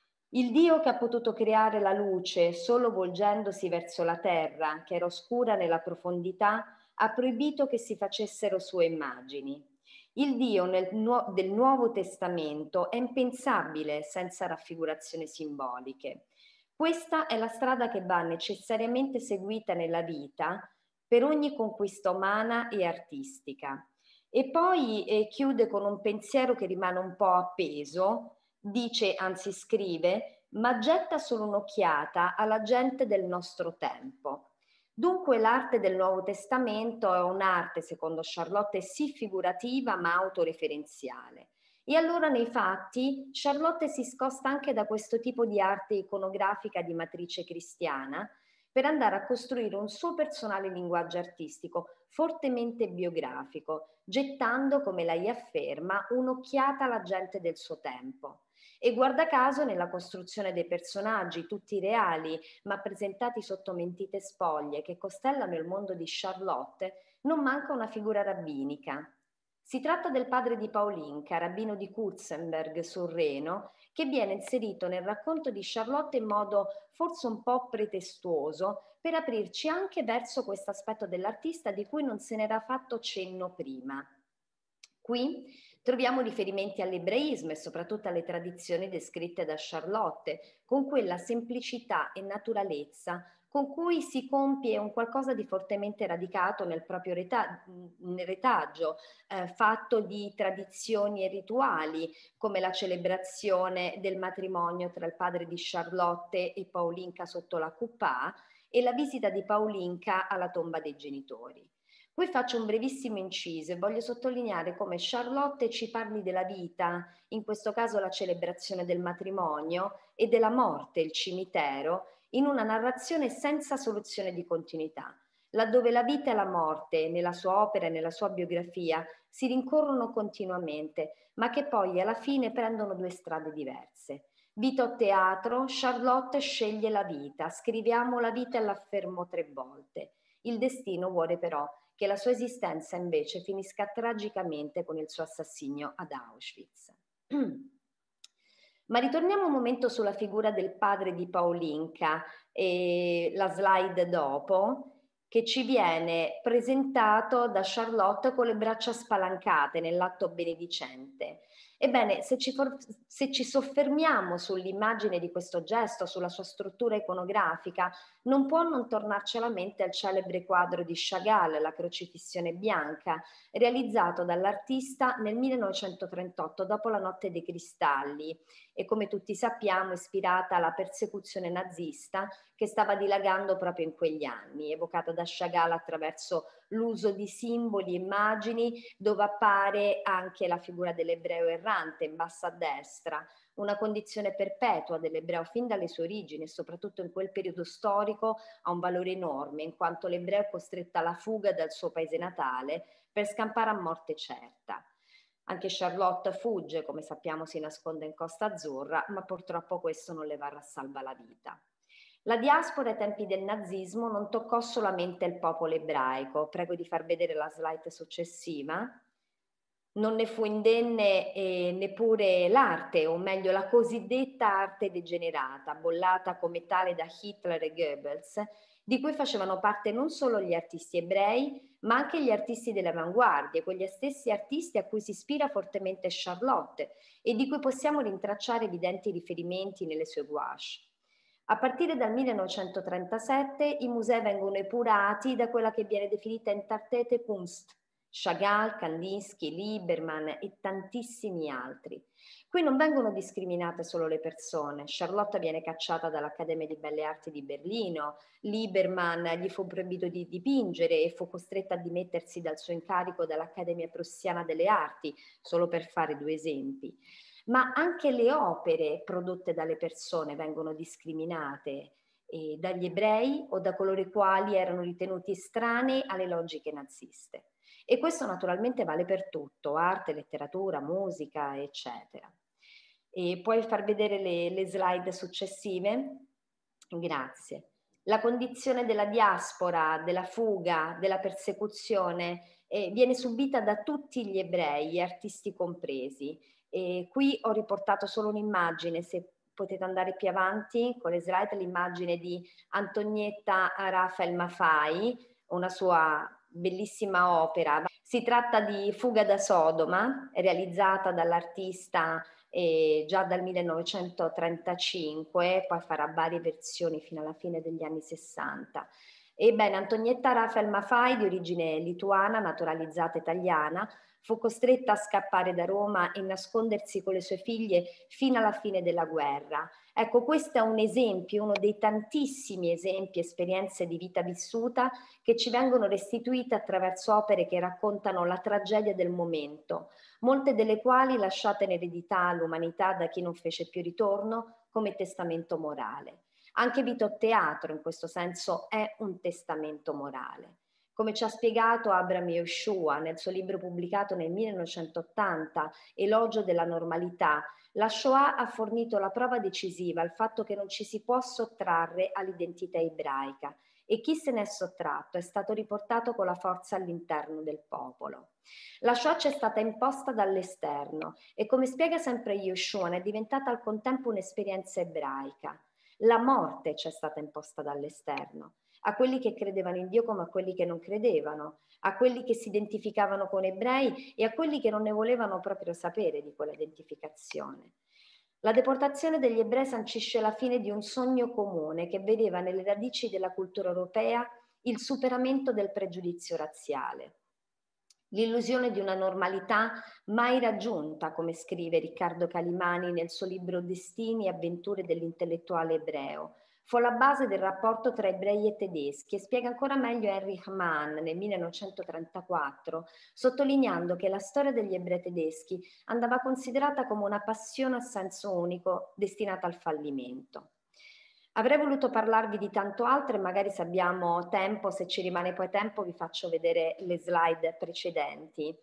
Il Dio che ha potuto creare la luce solo volgendosi verso la terra, che era oscura nella profondità, ha proibito che si facessero sue immagini. Il Dio nel nu- del Nuovo Testamento è impensabile senza raffigurazioni simboliche. Questa è la strada che va necessariamente seguita nella vita per ogni conquista umana e artistica. E poi eh, chiude con un pensiero che rimane un po' appeso, dice, anzi scrive, ma getta solo un'occhiata alla gente del nostro tempo. Dunque l'arte del Nuovo Testamento è un'arte, secondo Charlotte, sì figurativa ma autoreferenziale. E allora nei fatti Charlotte si scosta anche da questo tipo di arte iconografica di matrice cristiana per andare a costruire un suo personale linguaggio artistico fortemente biografico, gettando, come lei afferma, un'occhiata alla gente del suo tempo. E guarda caso nella costruzione dei personaggi, tutti reali, ma presentati sotto mentite spoglie che costellano il mondo di Charlotte, non manca una figura rabbinica. Si tratta del padre di Paulinka, rabbino di Kurzenberg sul Reno, che viene inserito nel racconto di Charlotte in modo forse un po' pretestuoso per aprirci anche verso questo aspetto dell'artista di cui non se n'era fatto cenno prima. Qui troviamo riferimenti all'ebraismo e soprattutto alle tradizioni descritte da Charlotte, con quella semplicità e naturalezza con cui si compie un qualcosa di fortemente radicato nel proprio reta- nel retaggio, eh, fatto di tradizioni e rituali, come la celebrazione del matrimonio tra il padre di Charlotte e Paulinka sotto la Cuppà e la visita di Paulinka alla tomba dei genitori. Qui faccio un brevissimo inciso e voglio sottolineare come Charlotte ci parli della vita, in questo caso la celebrazione del matrimonio, e della morte, il cimitero, in una narrazione senza soluzione di continuità, laddove la vita e la morte, nella sua opera e nella sua biografia, si rincorrono continuamente, ma che poi alla fine prendono due strade diverse. Vita o teatro, Charlotte sceglie la vita, scriviamo la vita e l'affermo tre volte. Il destino vuole però che la sua esistenza invece finisca tragicamente con il suo assassinio ad Auschwitz. Ma ritorniamo un momento sulla figura del padre di Paulinka, e la slide dopo. che ci viene presentato da Charlotte con le braccia spalancate nell'atto benedicente. Ebbene, se ci, se ci soffermiamo sull'immagine di questo gesto, sulla sua struttura iconografica, non può non tornarci alla mente il celebre quadro di Chagall, La crocifissione bianca, realizzato dall'artista nel millenovecentotrentotto, dopo la Notte dei Cristalli, e come tutti sappiamo ispirata alla persecuzione nazista che stava dilagando proprio in quegli anni, evocata da Chagall attraverso l'uso di simboli e immagini, dove appare anche la figura dell'ebreo errante in basso a destra, una condizione perpetua dell'ebreo fin dalle sue origini e soprattutto in quel periodo storico ha un valore enorme, in quanto l'ebreo è costretto alla fuga dal suo paese natale per scampare a morte certa. Anche Charlotte fugge, come sappiamo si nasconde in Costa Azzurra, ma purtroppo questo non le varrà a salva la vita. La diaspora ai tempi del nazismo non toccò solamente il popolo ebraico. Prego di far vedere la slide successiva. Non ne fu indenne eh, neppure l'arte, o meglio la cosiddetta arte degenerata, bollata come tale da Hitler e Goebbels, di cui facevano parte non solo gli artisti ebrei, ma anche gli artisti delle avanguardie, quegli stessi artisti a cui si ispira fortemente Charlotte e di cui possiamo rintracciare evidenti riferimenti nelle sue gouache. A partire dal millenovecentotrentasette i musei vengono epurati da quella che viene definita Entartete Kunst, Chagall, Kandinsky, Lieberman e tantissimi altri. Qui non vengono discriminate solo le persone. Charlotte viene cacciata dall'Accademia di Belle Arti di Berlino, Lieberman gli fu proibito di dipingere e fu costretta a dimettersi dal suo incarico dall'Accademia Prussiana delle Arti, solo per fare due esempi. Ma anche le opere prodotte dalle persone vengono discriminate eh, dagli ebrei o da coloro i quali erano ritenuti estranei alle logiche naziste. E questo naturalmente vale per tutto, arte, letteratura, musica, eccetera. E puoi far vedere le, le slide successive? Grazie. La condizione della diaspora, della fuga, della persecuzione eh, viene subita da tutti gli ebrei, artisti compresi. E qui ho riportato solo un'immagine, se potete andare più avanti con le slide, l'immagine di Antonietta Raphael Maffei, una sua bellissima opera. Si tratta di Fuga da Sodoma, realizzata dall'artista eh, già dal millenovecentotrentacinque, poi farà varie versioni fino alla fine degli anni sessanta. Ebbene, Antonietta Raphael Maffei, di origine lituana, naturalizzata italiana, fu costretta a scappare da Roma e nascondersi con le sue figlie fino alla fine della guerra. Ecco, questo è un esempio, uno dei tantissimi esempi, esperienze di vita vissuta che ci vengono restituite attraverso opere che raccontano la tragedia del momento, molte delle quali lasciate in eredità all'umanità da chi non fece più ritorno come testamento morale. Anche Vita Teatro in questo senso è un testamento morale. Come ci ha spiegato Abraham Yehoshua nel suo libro pubblicato nel millenovecentottanta, Elogio della normalità, la Shoah ha fornito la prova decisiva al fatto che non ci si può sottrarre all'identità ebraica e chi se n'è sottratto è stato riportato con la forza all'interno del popolo. La Shoah ci è stata imposta dall'esterno e, come spiega sempre Yehoshua, ne è diventata al contempo un'esperienza ebraica. La morte ci è stata imposta dall'esterno, a quelli che credevano in Dio come a quelli che non credevano, a quelli che si identificavano con ebrei e a quelli che non ne volevano proprio sapere di quella identificazione. La deportazione degli ebrei sancisce la fine di un sogno comune che vedeva nelle radici della cultura europea il superamento del pregiudizio razziale. L'illusione di una normalità mai raggiunta, come scrive Riccardo Calimani nel suo libro Destini e avventure dell'intellettuale ebreo, fu la base del rapporto tra ebrei e tedeschi e spiega ancora meglio Heinrich Mann nel millenovecentotrentaquattro, sottolineando che la storia degli ebrei tedeschi andava considerata come una passione a senso unico destinata al fallimento. Avrei voluto parlarvi di tanto altro e magari se abbiamo tempo, se ci rimane poi tempo, vi faccio vedere le slide precedenti.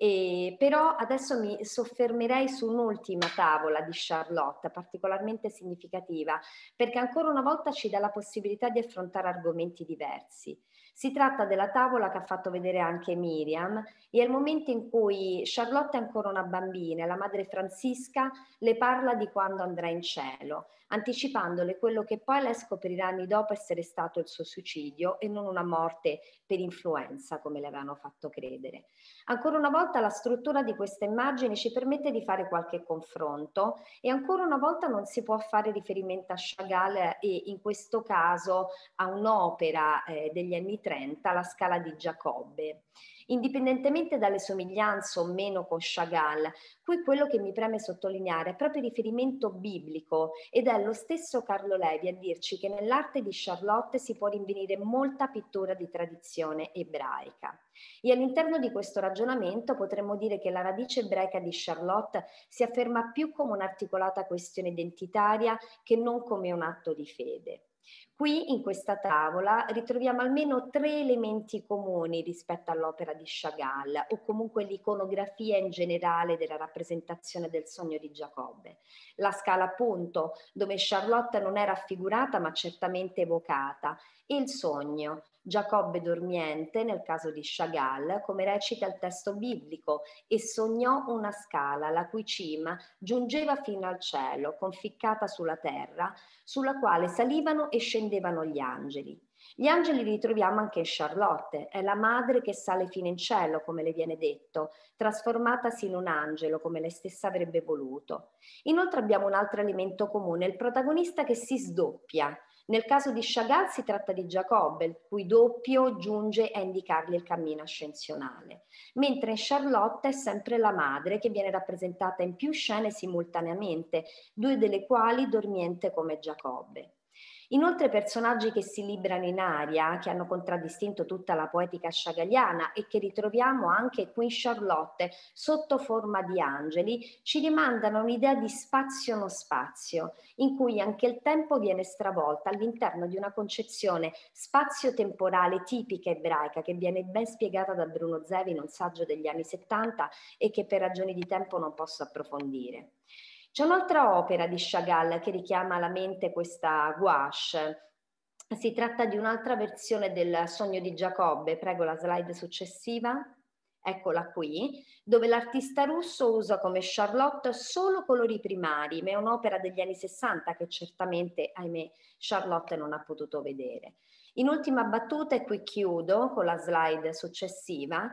E però adesso mi soffermerei su un'ultima tavola di Charlotte, particolarmente significativa, perché ancora una volta ci dà la possibilità di affrontare argomenti diversi. Si tratta della tavola che ha fatto vedere anche Miriam, e è il momento in cui Charlotte è ancora una bambina e la madre Francisca le parla di quando andrà in cielo, anticipandole quello che poi lei scoprirà anni dopo essere stato il suo suicidio e non una morte per influenza, come le avevano fatto credere. Ancora una volta la struttura di queste immagini ci permette di fare qualche confronto, e ancora una volta non si può fare riferimento a Chagall e in questo caso a un'opera eh, degli anni trenta, La Scala di Giacobbe. Indipendentemente dalle somiglianze o meno con Chagall, qui quello che mi preme sottolineare è proprio il riferimento biblico, ed è lo stesso Carlo Levi a dirci che nell'arte di Charlotte si può rinvenire molta pittura di tradizione ebraica. E all'interno di questo ragionamento potremmo dire che la radice ebraica di Charlotte si afferma più come un'articolata questione identitaria che non come un atto di fede. Qui in questa tavola ritroviamo almeno tre elementi comuni rispetto all'opera di Chagall, o comunque l'iconografia in generale della rappresentazione del sogno di Giacobbe. La scala appunto, dove Charlotte non è raffigurata ma certamente evocata, e il sogno, Giacobbe dormiente nel caso di Chagall, come recita il testo biblico, e sognò una scala la cui cima giungeva fino al cielo, conficcata sulla terra, sulla quale salivano e scendevano gli angeli. Gli angeli li ritroviamo anche in Charlotte, è la madre che sale fino in cielo, come le viene detto, trasformatasi in un angelo, come lei stessa avrebbe voluto. Inoltre abbiamo un altro elemento comune, il protagonista che si sdoppia. Nel caso di Chagall si tratta di Giacobbe, il cui doppio giunge a indicargli il cammino ascensionale, mentre in Charlotte è sempre la madre che viene rappresentata in più scene simultaneamente, due delle quali dormiente come Giacobbe. Inoltre personaggi che si librano in aria, che hanno contraddistinto tutta la poetica chagalliana e che ritroviamo anche qui in Charlotte sotto forma di angeli, ci rimandano un'idea di spazio non spazio, in cui anche il tempo viene stravolto all'interno di una concezione spazio-temporale tipica ebraica che viene ben spiegata da Bruno Zevi in un saggio degli anni settanta e che per ragioni di tempo non posso approfondire. C'è un'altra opera di Chagall che richiama alla mente questa gouache. Si tratta di un'altra versione del sogno di Giacobbe, prego la slide successiva, eccola qui, dove l'artista russo usa come Charlotte solo colori primari, ma è un'opera degli anni sessanta che certamente, ahimè, Charlotte non ha potuto vedere. In ultima battuta, e qui chiudo con la slide successiva,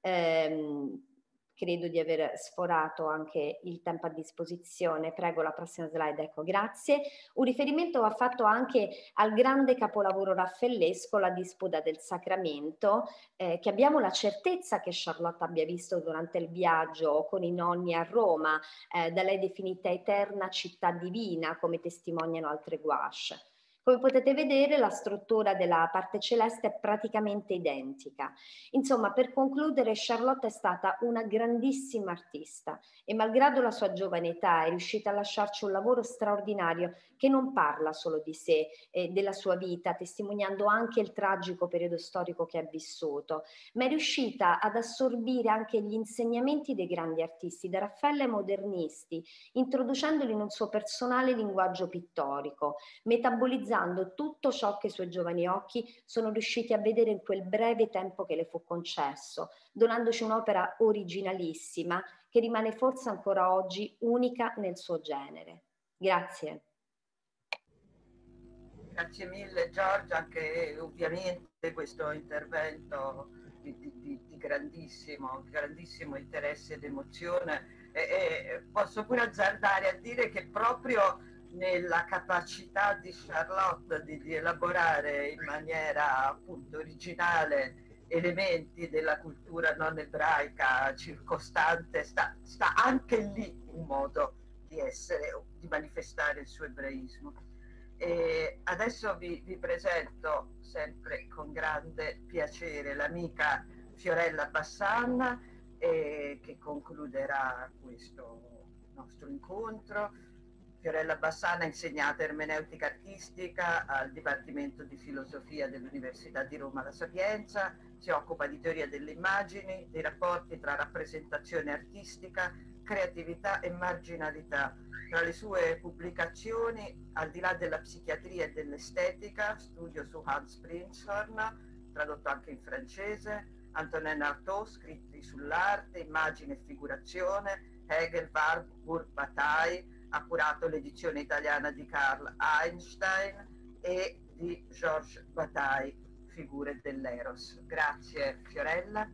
ehm, credo di aver sforato anche il tempo a disposizione, prego la prossima slide, ecco, grazie. Un riferimento va fatto anche al grande capolavoro raffaellesco, La disputa del Sacramento, eh, che abbiamo la certezza che Charlotte abbia visto durante il viaggio con i nonni a Roma, eh, da lei definita eterna città divina, come testimoniano altre gouache. Come potete vedere, la struttura della parte celeste è praticamente identica. Insomma, per concludere, Charlotte è stata una grandissima artista e malgrado la sua giovane età è riuscita a lasciarci un lavoro straordinario che non parla solo di sé e della sua vita, testimoniando anche il tragico periodo storico che ha vissuto, ma è riuscita ad assorbire anche gli insegnamenti dei grandi artisti, da Raffaello ai modernisti, introducendoli in un suo personale linguaggio pittorico, metabolizzando tutto ciò che i suoi giovani occhi sono riusciti a vedere in quel breve tempo che le fu concesso, donandoci un'opera originalissima che rimane forse ancora oggi unica nel suo genere. Grazie. Grazie mille Giorgia, anche ovviamente questo intervento di, di, di grandissimo, grandissimo interesse ed emozione, e, e posso pure azzardare a dire che proprio nella capacità di Charlotte di, di elaborare in maniera appunto originale elementi della cultura non ebraica circostante, sta, sta anche lì un modo di essere, di manifestare il suo ebraismo. E adesso vi, vi presento sempre con grande piacere l'amica Fiorella Bassan, eh, che concluderà questo nostro incontro. Fiorella Bassana ha insegnato ermeneutica artistica al Dipartimento di Filosofia dell'Università di Roma La Sapienza, si occupa di teoria delle immagini, dei rapporti tra rappresentazione artistica, creatività e marginalità. Tra le sue pubblicazioni, al di là della psichiatria e dell'estetica, studio su Hans Prinzhorn, tradotto anche in francese, Antonin Artaud, scritti sull'arte, immagine e figurazione, Hegel, Warburg, Bataille, ha curato l'edizione italiana di Karl Einstein e di Georges Bataille, Figure dell'Eros. Grazie Fiorella.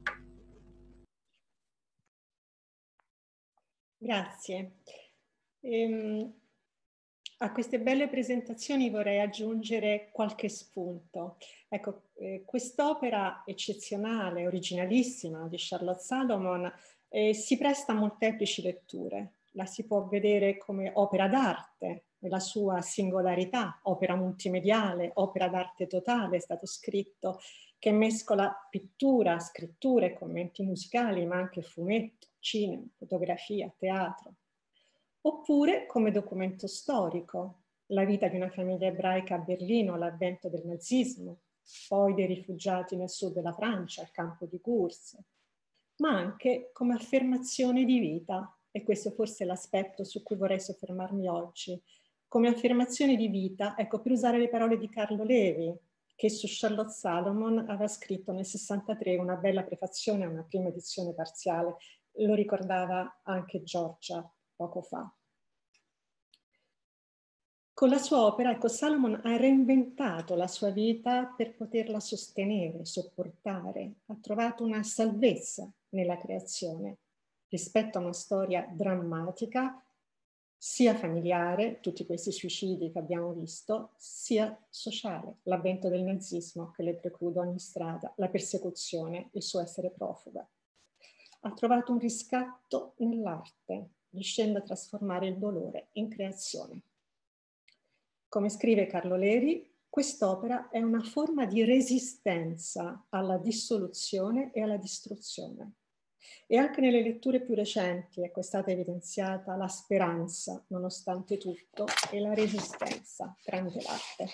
Grazie. Ehm, a queste belle presentazioni vorrei aggiungere qualche spunto. Ecco, eh, quest'opera eccezionale, originalissima di Charlotte Salomon eh, si presta a molteplici letture. La si può vedere come opera d'arte, nella sua singolarità, opera multimediale, opera d'arte totale, è stato scritto, che mescola pittura, scrittura e commenti musicali, ma anche fumetto, cinema, fotografia, teatro. Oppure come documento storico, la vita di una famiglia ebraica a Berlino all'avvento del nazismo, poi dei rifugiati nel sud della Francia, al campo di Gurs, ma anche come affermazione di vita, e questo forse è l'aspetto su cui vorrei soffermarmi oggi, come affermazione di vita, ecco, per usare le parole di Carlo Levi, che su Charlotte Salomon aveva scritto nel sessantatré una bella prefazione a una prima edizione parziale, lo ricordava anche Giorgia poco fa. Con la sua opera, ecco, Salomon ha reinventato la sua vita per poterla sostenere, sopportare, ha trovato una salvezza nella creazione rispetto a una storia drammatica, sia familiare, tutti questi suicidi che abbiamo visto, sia sociale, l'avvento del nazismo che le preclude ogni strada, la persecuzione, il suo essere profuga. Ha trovato un riscatto nell'arte, riuscendo a trasformare il dolore in creazione. Come scrive Carlo Levi, quest'opera è una forma di resistenza alla dissoluzione e alla distruzione. E anche nelle letture più recenti ecco, è stata evidenziata la speranza, nonostante tutto, e la resistenza tramite l'arte.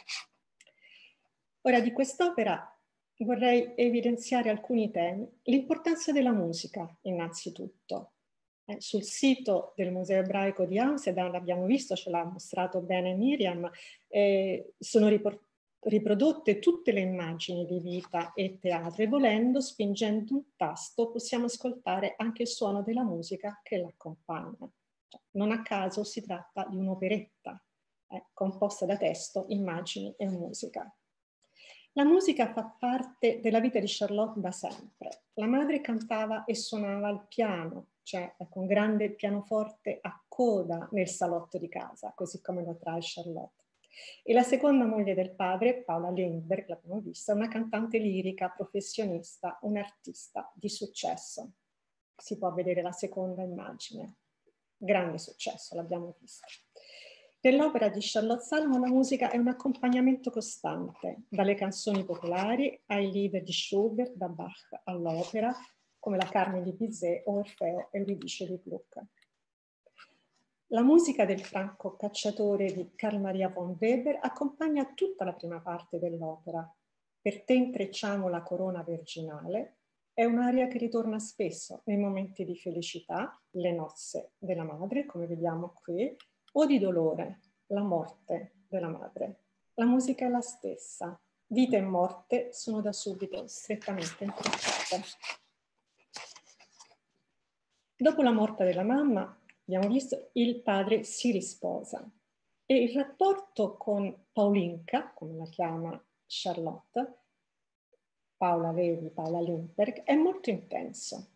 Ora, di quest'opera vorrei evidenziare alcuni temi. L'importanza della musica, innanzitutto. Eh, sul sito del Museo Ebraico di Amsterdam, l'abbiamo visto, ce l'ha mostrato bene Miriam, eh, sono riportate riprodotte tutte le immagini di vita e teatro e volendo, spingendo un tasto, possiamo ascoltare anche il suono della musica che l'accompagna. Non a caso si tratta di un'operetta eh, composta da testo, immagini e musica. La musica fa parte della vita di Charlotte da sempre. La madre cantava e suonava il piano, cioè con grande pianoforte a coda nel salotto di casa, così come lo trae Charlotte. E la seconda moglie del padre, Paula Lindbergh, l'abbiamo vista, è una cantante lirica, professionista, un'artista di successo. Si può vedere la seconda immagine. Grande successo, l'abbiamo vista. Nell'opera di Charlotte Salomon la musica è un accompagnamento costante, dalle canzoni popolari ai lieder di Schubert, da Bach all'opera, come la Carmen di Bizet o Orfeo e l'Euridice di Gluck. La musica del Franco Cacciatore di Carl Maria von Weber accompagna tutta la prima parte dell'opera. Per te intrecciamo la corona virginale è un'aria che ritorna spesso nei momenti di felicità, le nozze della madre, come vediamo qui, o di dolore, la morte della madre. La musica è la stessa. Vita e morte sono da subito strettamente intrecciate. Dopo la morte della mamma, abbiamo visto, il padre si risposa e il rapporto con Paulinka, come la chiama Charlotte, Paula Levi, Paula Lindbergh, è molto intenso.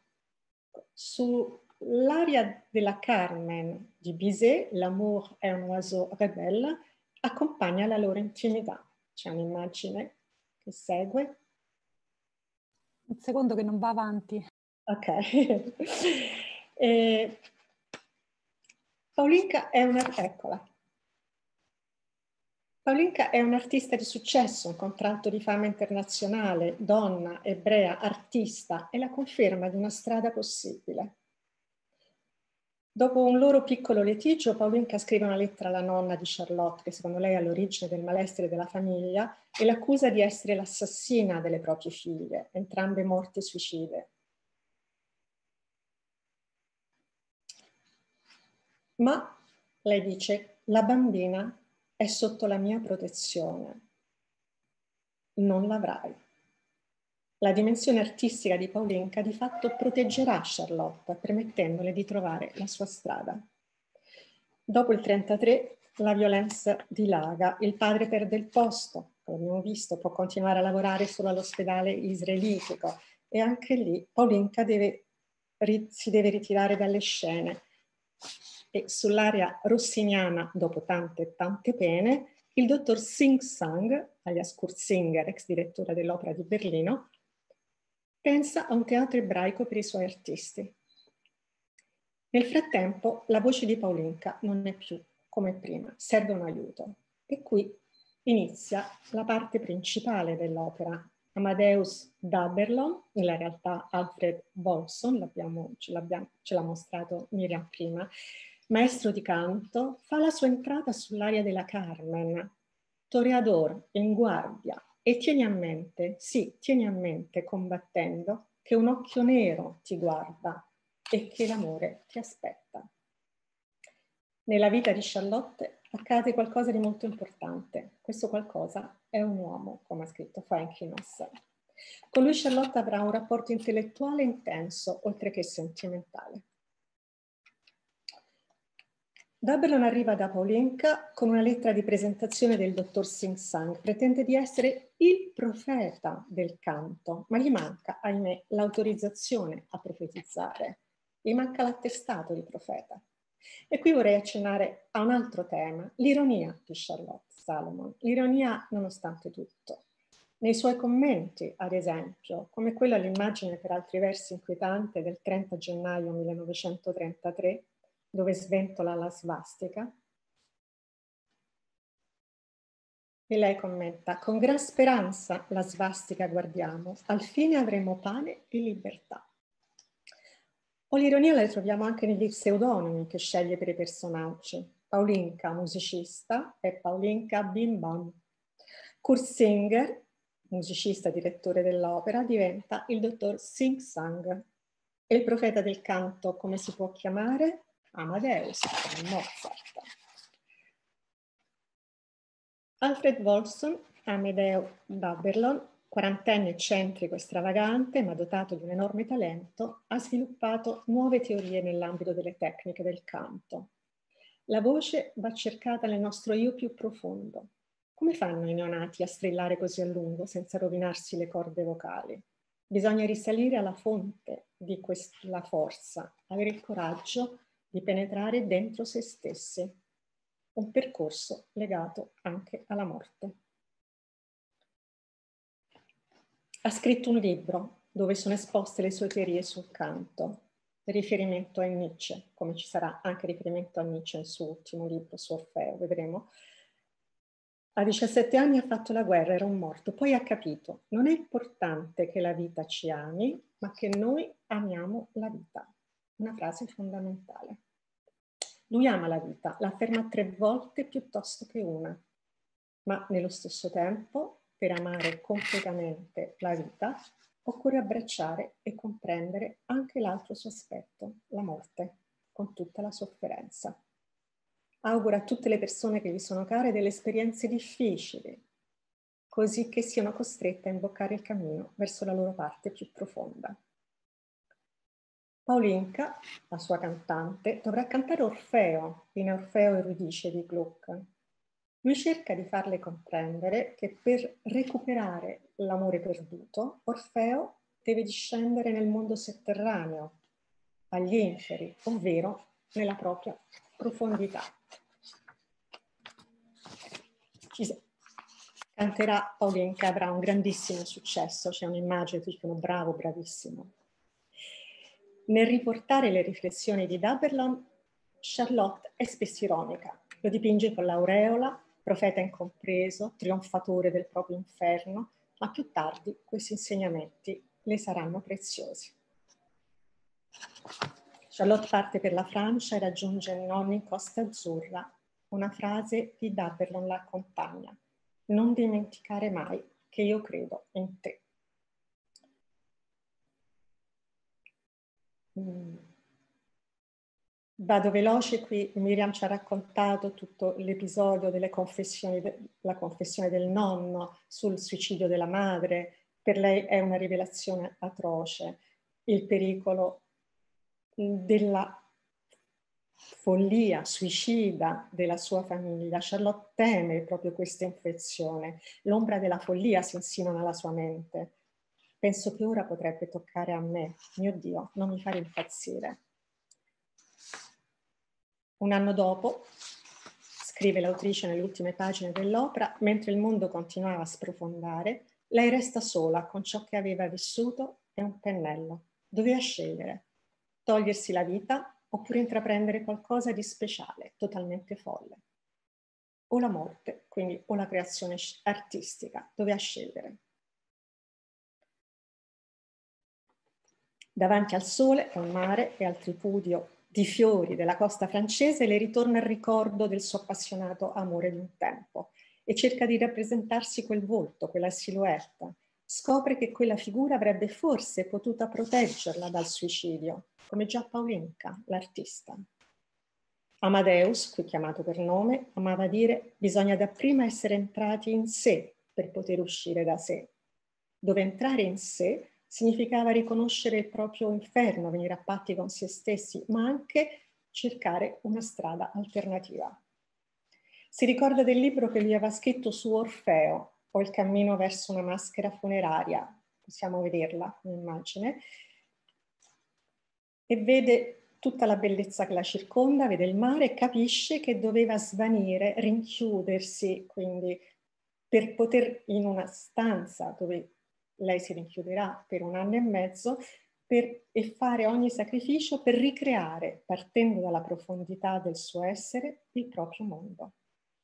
Sull'aria della Carmen di Bizet, L'amour è un oiseau rebelle, accompagna la loro intimità. C'è un'immagine che segue. Un secondo che non va avanti. Ok. eh, Paulinka è una... eccola. Paulinka è un'artista di successo, un contratto di fama internazionale, donna, ebrea, artista, è la conferma di una strada possibile. Dopo un loro piccolo litigio, Paulinka scrive una lettera alla nonna di Charlotte, che secondo lei è all'origine del malessere della famiglia, e l'accusa di essere l'assassina delle proprie figlie, entrambe morte suicide. Ma, lei dice, la bambina è sotto la mia protezione. Non l'avrai. La dimensione artistica di Paulinka di fatto proteggerà Charlotte, permettendole di trovare la sua strada. Dopo il trentatré la violenza dilaga, il padre perde il posto, come abbiamo visto, può continuare a lavorare solo all'ospedale israelitico e anche lì Paulinka deve, si deve ritirare dalle scene. E sull'area rossiniana, dopo tante e tante pene, il dottor Sing Sang, alias Kurt Singer, ex direttore dell'Opera di Berlino, pensa a un teatro ebraico per i suoi artisti. Nel frattempo, la voce di Paulinka non è più come prima, serve un aiuto. E qui inizia la parte principale dell'opera. Amadeus d'Aberlon, nella realtà Alfred Wolfson, ce l'ha mostrato Miriam prima, maestro di canto, fa la sua entrata sull'aria della Carmen. Toreador, in guardia, e tieni a mente, sì, tieni a mente, combattendo, che un occhio nero ti guarda e che l'amore ti aspetta. Nella vita di Charlotte accade qualcosa di molto importante. Questo qualcosa è un uomo, come ha scritto Frank Innes. Con lui Charlotte avrà un rapporto intellettuale intenso, oltre che sentimentale. D'Aberlon arriva da Paulinka con una lettera di presentazione del dottor Sing Sang. Pretende di essere il profeta del canto, ma gli manca, ahimè, l'autorizzazione a profetizzare. Gli manca l'attestato di profeta. E qui vorrei accennare a un altro tema, l'ironia di Charlotte Salomon. L'ironia nonostante tutto. Nei suoi commenti, ad esempio, come quello all'immagine per altri versi inquietante del trenta gennaio millenovecentotrentatré, dove sventola la svastica, e lei commenta: con gran speranza la svastica guardiamo, al fine avremo pane e libertà. O l'ironia la troviamo anche negli pseudonimi che sceglie per i personaggi. Paulinka, musicista, e Paulinka Bim Bam. Kurt Singer, musicista e direttore dell'opera, diventa il dottor Sing Sang. E il profeta del canto, come si può chiamare? Amadeus, come Mozart. Alfred Wolfson, Amedeo d'Aberlon, quarantenne eccentrico e stravagante, ma dotato di un enorme talento, ha sviluppato nuove teorie nell'ambito delle tecniche del canto. La voce va cercata nel nostro io più profondo. Come fanno i neonati a strillare così a lungo senza rovinarsi le corde vocali? Bisogna risalire alla fonte di questa forza, avere il coraggio di penetrare dentro se stessi. Un percorso legato anche alla morte. Ha scritto un libro dove sono esposte le sue teorie sul canto, riferimento a Nietzsche, come ci sarà anche riferimento a Nietzsche nel suo ultimo libro su Orfeo, vedremo. A diciassette anni ha fatto la guerra, era un morto, poi ha capito, non è importante che la vita ci ami, ma che noi amiamo la vita. Una frase fondamentale. Lui ama la vita, la afferma tre volte piuttosto che una, ma nello stesso tempo, per amare completamente la vita, occorre abbracciare e comprendere anche l'altro suo aspetto, la morte, con tutta la sofferenza. Augura a tutte le persone che gli sono care delle esperienze difficili, così che siano costrette a imboccare il cammino verso la loro parte più profonda. Paulinka, la sua cantante, dovrà cantare Orfeo in Orfeo Eurydice di Gluck. Lui cerca di farle comprendere che per recuperare l'amore perduto, Orfeo deve discendere nel mondo sotterraneo, agli inferi, ovvero nella propria profondità. Canterà Paulinka, avrà un grandissimo successo, c'è un'immagine, dicono bravo, bravissimo. Nel riportare le riflessioni di d'Aberlon, Charlotte è spesso ironica. Lo dipinge con l'aureola, profeta incompreso, trionfatore del proprio inferno, ma più tardi questi insegnamenti le saranno preziosi. Charlotte parte per la Francia e raggiunge i nonni in Costa Azzurra. Una frase di Daberlon la accompagna: non dimenticare mai che io credo in te. Mm. Vado veloce, qui Miriam ci ha raccontato tutto l'episodio delle confessioni, la confessione del nonno sul suicidio della madre. Per lei è una rivelazione atroce, il pericolo della follia suicida della sua famiglia. Charlotte teme proprio questa infezione, l'ombra della follia si insinua nella sua mente. Penso che ora potrebbe toccare a me, mio Dio, non mi fare impazzire. Un anno dopo, scrive l'autrice nelle ultime pagine dell'opera, mentre il mondo continuava a sprofondare, lei resta sola con ciò che aveva vissuto e un pennello. Doveva scegliere: togliersi la vita oppure intraprendere qualcosa di speciale, totalmente folle. O la morte, quindi o la creazione artistica, doveva scegliere. Davanti al sole, al mare e al tripudio di fiori della costa francese le ritorna il ricordo del suo appassionato amore di un tempo e cerca di rappresentarsi quel volto, quella silhouette. Scopre che quella figura avrebbe forse potuto proteggerla dal suicidio, come già Paulinka, l'artista. Amadeus, qui chiamato per nome, amava dire: bisogna dapprima essere entrati in sé per poter uscire da sé. Dove entrare in sé significava riconoscere il proprio inferno, venire a patti con se stessi, ma anche cercare una strada alternativa. Si ricorda del libro che lui aveva scritto su Orfeo, o Il cammino verso una maschera funeraria, possiamo vederla un'immagine, e vede tutta la bellezza che la circonda, vede il mare e capisce che doveva svanire, rinchiudersi, quindi per poter in una stanza dove lei si rinchiuderà per un anno e mezzo per, e fare ogni sacrificio per ricreare, partendo dalla profondità del suo essere, il proprio mondo.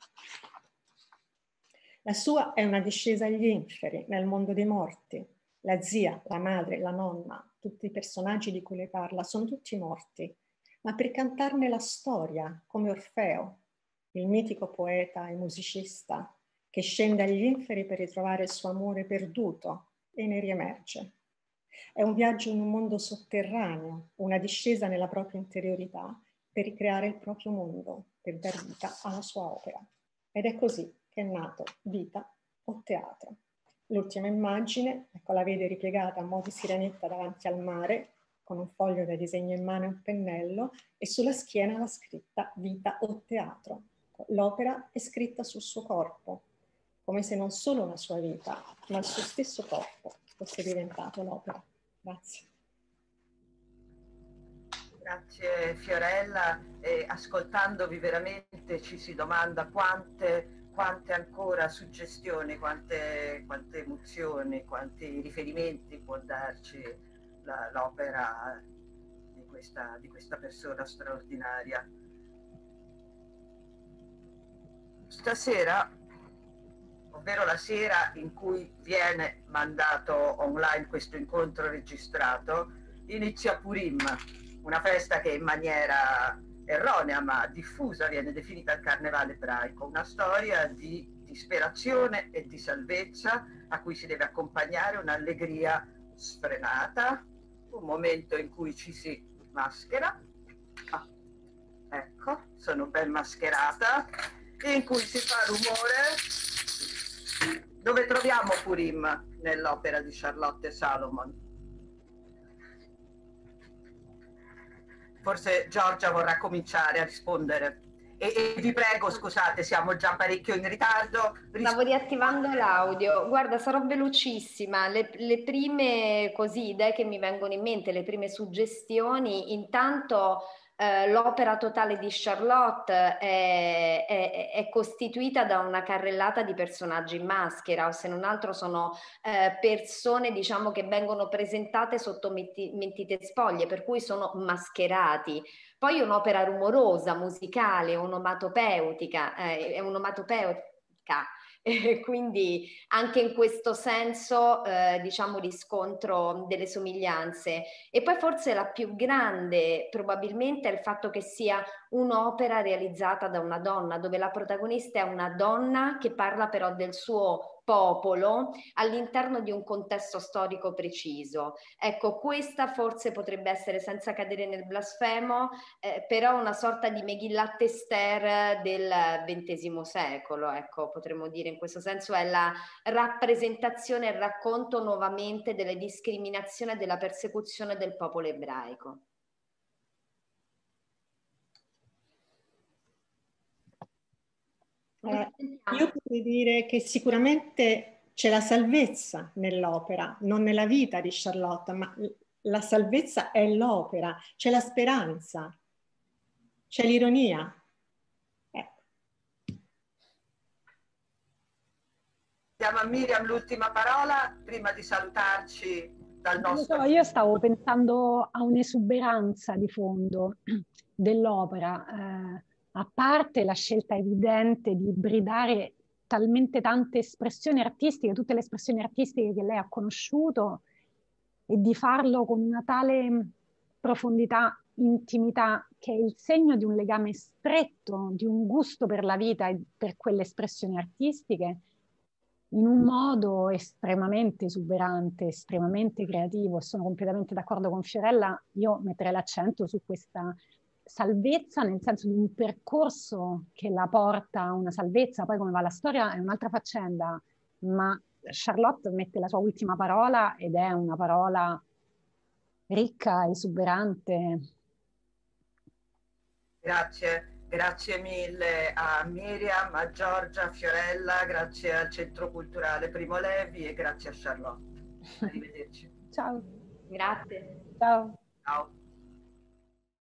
La sua è una discesa agli inferi, nel mondo dei morti. La zia, la madre, la nonna, tutti i personaggi di cui lei parla sono tutti morti, ma per cantarne la storia, come Orfeo, il mitico poeta e musicista che scende agli inferi per ritrovare il suo amore perduto e ne riemerge. È un viaggio in un mondo sotterraneo, una discesa nella propria interiorità per ricreare il proprio mondo, per dar vita alla sua opera. Ed è così che è nato Vita o Teatro. L'ultima immagine, ecco, la vede ripiegata a mo' di sirenetta davanti al mare, con un foglio da disegno in mano e un pennello, e sulla schiena la scritta Vita o Teatro. L'opera è scritta sul suo corpo, come se non solo la sua vita, ma il suo stesso corpo fosse diventato l'opera. Grazie. Grazie Fiorella. E ascoltandovi veramente ci si domanda quante, quante ancora suggestioni, quante, quante emozioni, quanti riferimenti può darci la, l'opera di questa, di questa persona straordinaria. Stasera, ovvero la sera in cui viene mandato online questo incontro registrato, inizia Purim, una festa che in maniera erronea ma diffusa viene definita il carnevale ebraico, una storia di disperazione e di salvezza a cui si deve accompagnare un'allegria sfrenata, un momento in cui ci si maschera, ah, ecco, sono ben mascherata, in cui si fa rumore. Dove troviamo Purim nell'opera di Charlotte Salomon? Forse Giorgia vorrà cominciare a rispondere. E, e vi prego, scusate, siamo già parecchio in ritardo. Stavo riattivando l'audio. Guarda, sarò velocissima. Le, le prime così idee che mi vengono in mente, le prime suggestioni, intanto eh, l'opera totale di Charlotte è, è, è costituita da una carrellata di personaggi in maschera, o se non altro sono eh, persone, diciamo, che vengono presentate sotto metti, mentite spoglie, per cui sono mascherati. Poi un'opera rumorosa, musicale, onomatopeutica, eh, è onomatopeutica, E quindi anche in questo senso eh, diciamo riscontro delle somiglianze. E poi forse la più grande probabilmente è il fatto che sia un'opera realizzata da una donna, dove la protagonista è una donna che parla però del suo popolo all'interno di un contesto storico preciso. Ecco, questa forse potrebbe essere, senza cadere nel blasfemo, eh, però una sorta di Megillat Esther del ventesimo secolo, ecco, potremmo dire in questo senso è la rappresentazione e il racconto nuovamente delle discriminazioni e della persecuzione del popolo ebraico. Eh, io potrei dire che sicuramente c'è la salvezza nell'opera, non nella vita di Charlotte, ma la salvezza è l'opera, c'è la speranza, c'è l'ironia. Eh. Diamo a Miriam l'ultima parola prima di salutarci dal nostro... So, io stavo pensando a un'esuberanza di fondo dell'opera, eh, a parte la scelta evidente di ibridare talmente tante espressioni artistiche, tutte le espressioni artistiche che lei ha conosciuto, e di farlo con una tale profondità, intimità, che è il segno di un legame stretto, di un gusto per la vita e per quelle espressioni artistiche, in un modo estremamente esuberante, estremamente creativo. Sono completamente d'accordo con Fiorella. Io metterei l'accento su questa salvezza, nel senso di un percorso che la porta a una salvezza. Poi come va la storia è un'altra faccenda, ma Charlotte mette la sua ultima parola ed è una parola ricca, esuberante. Grazie. Grazie mille a Miriam, a Giorgia, a Fiorella, grazie al Centro Culturale Primo Levi e grazie a Charlotte. Arrivederci. Ciao. Grazie. Ciao. Ciao.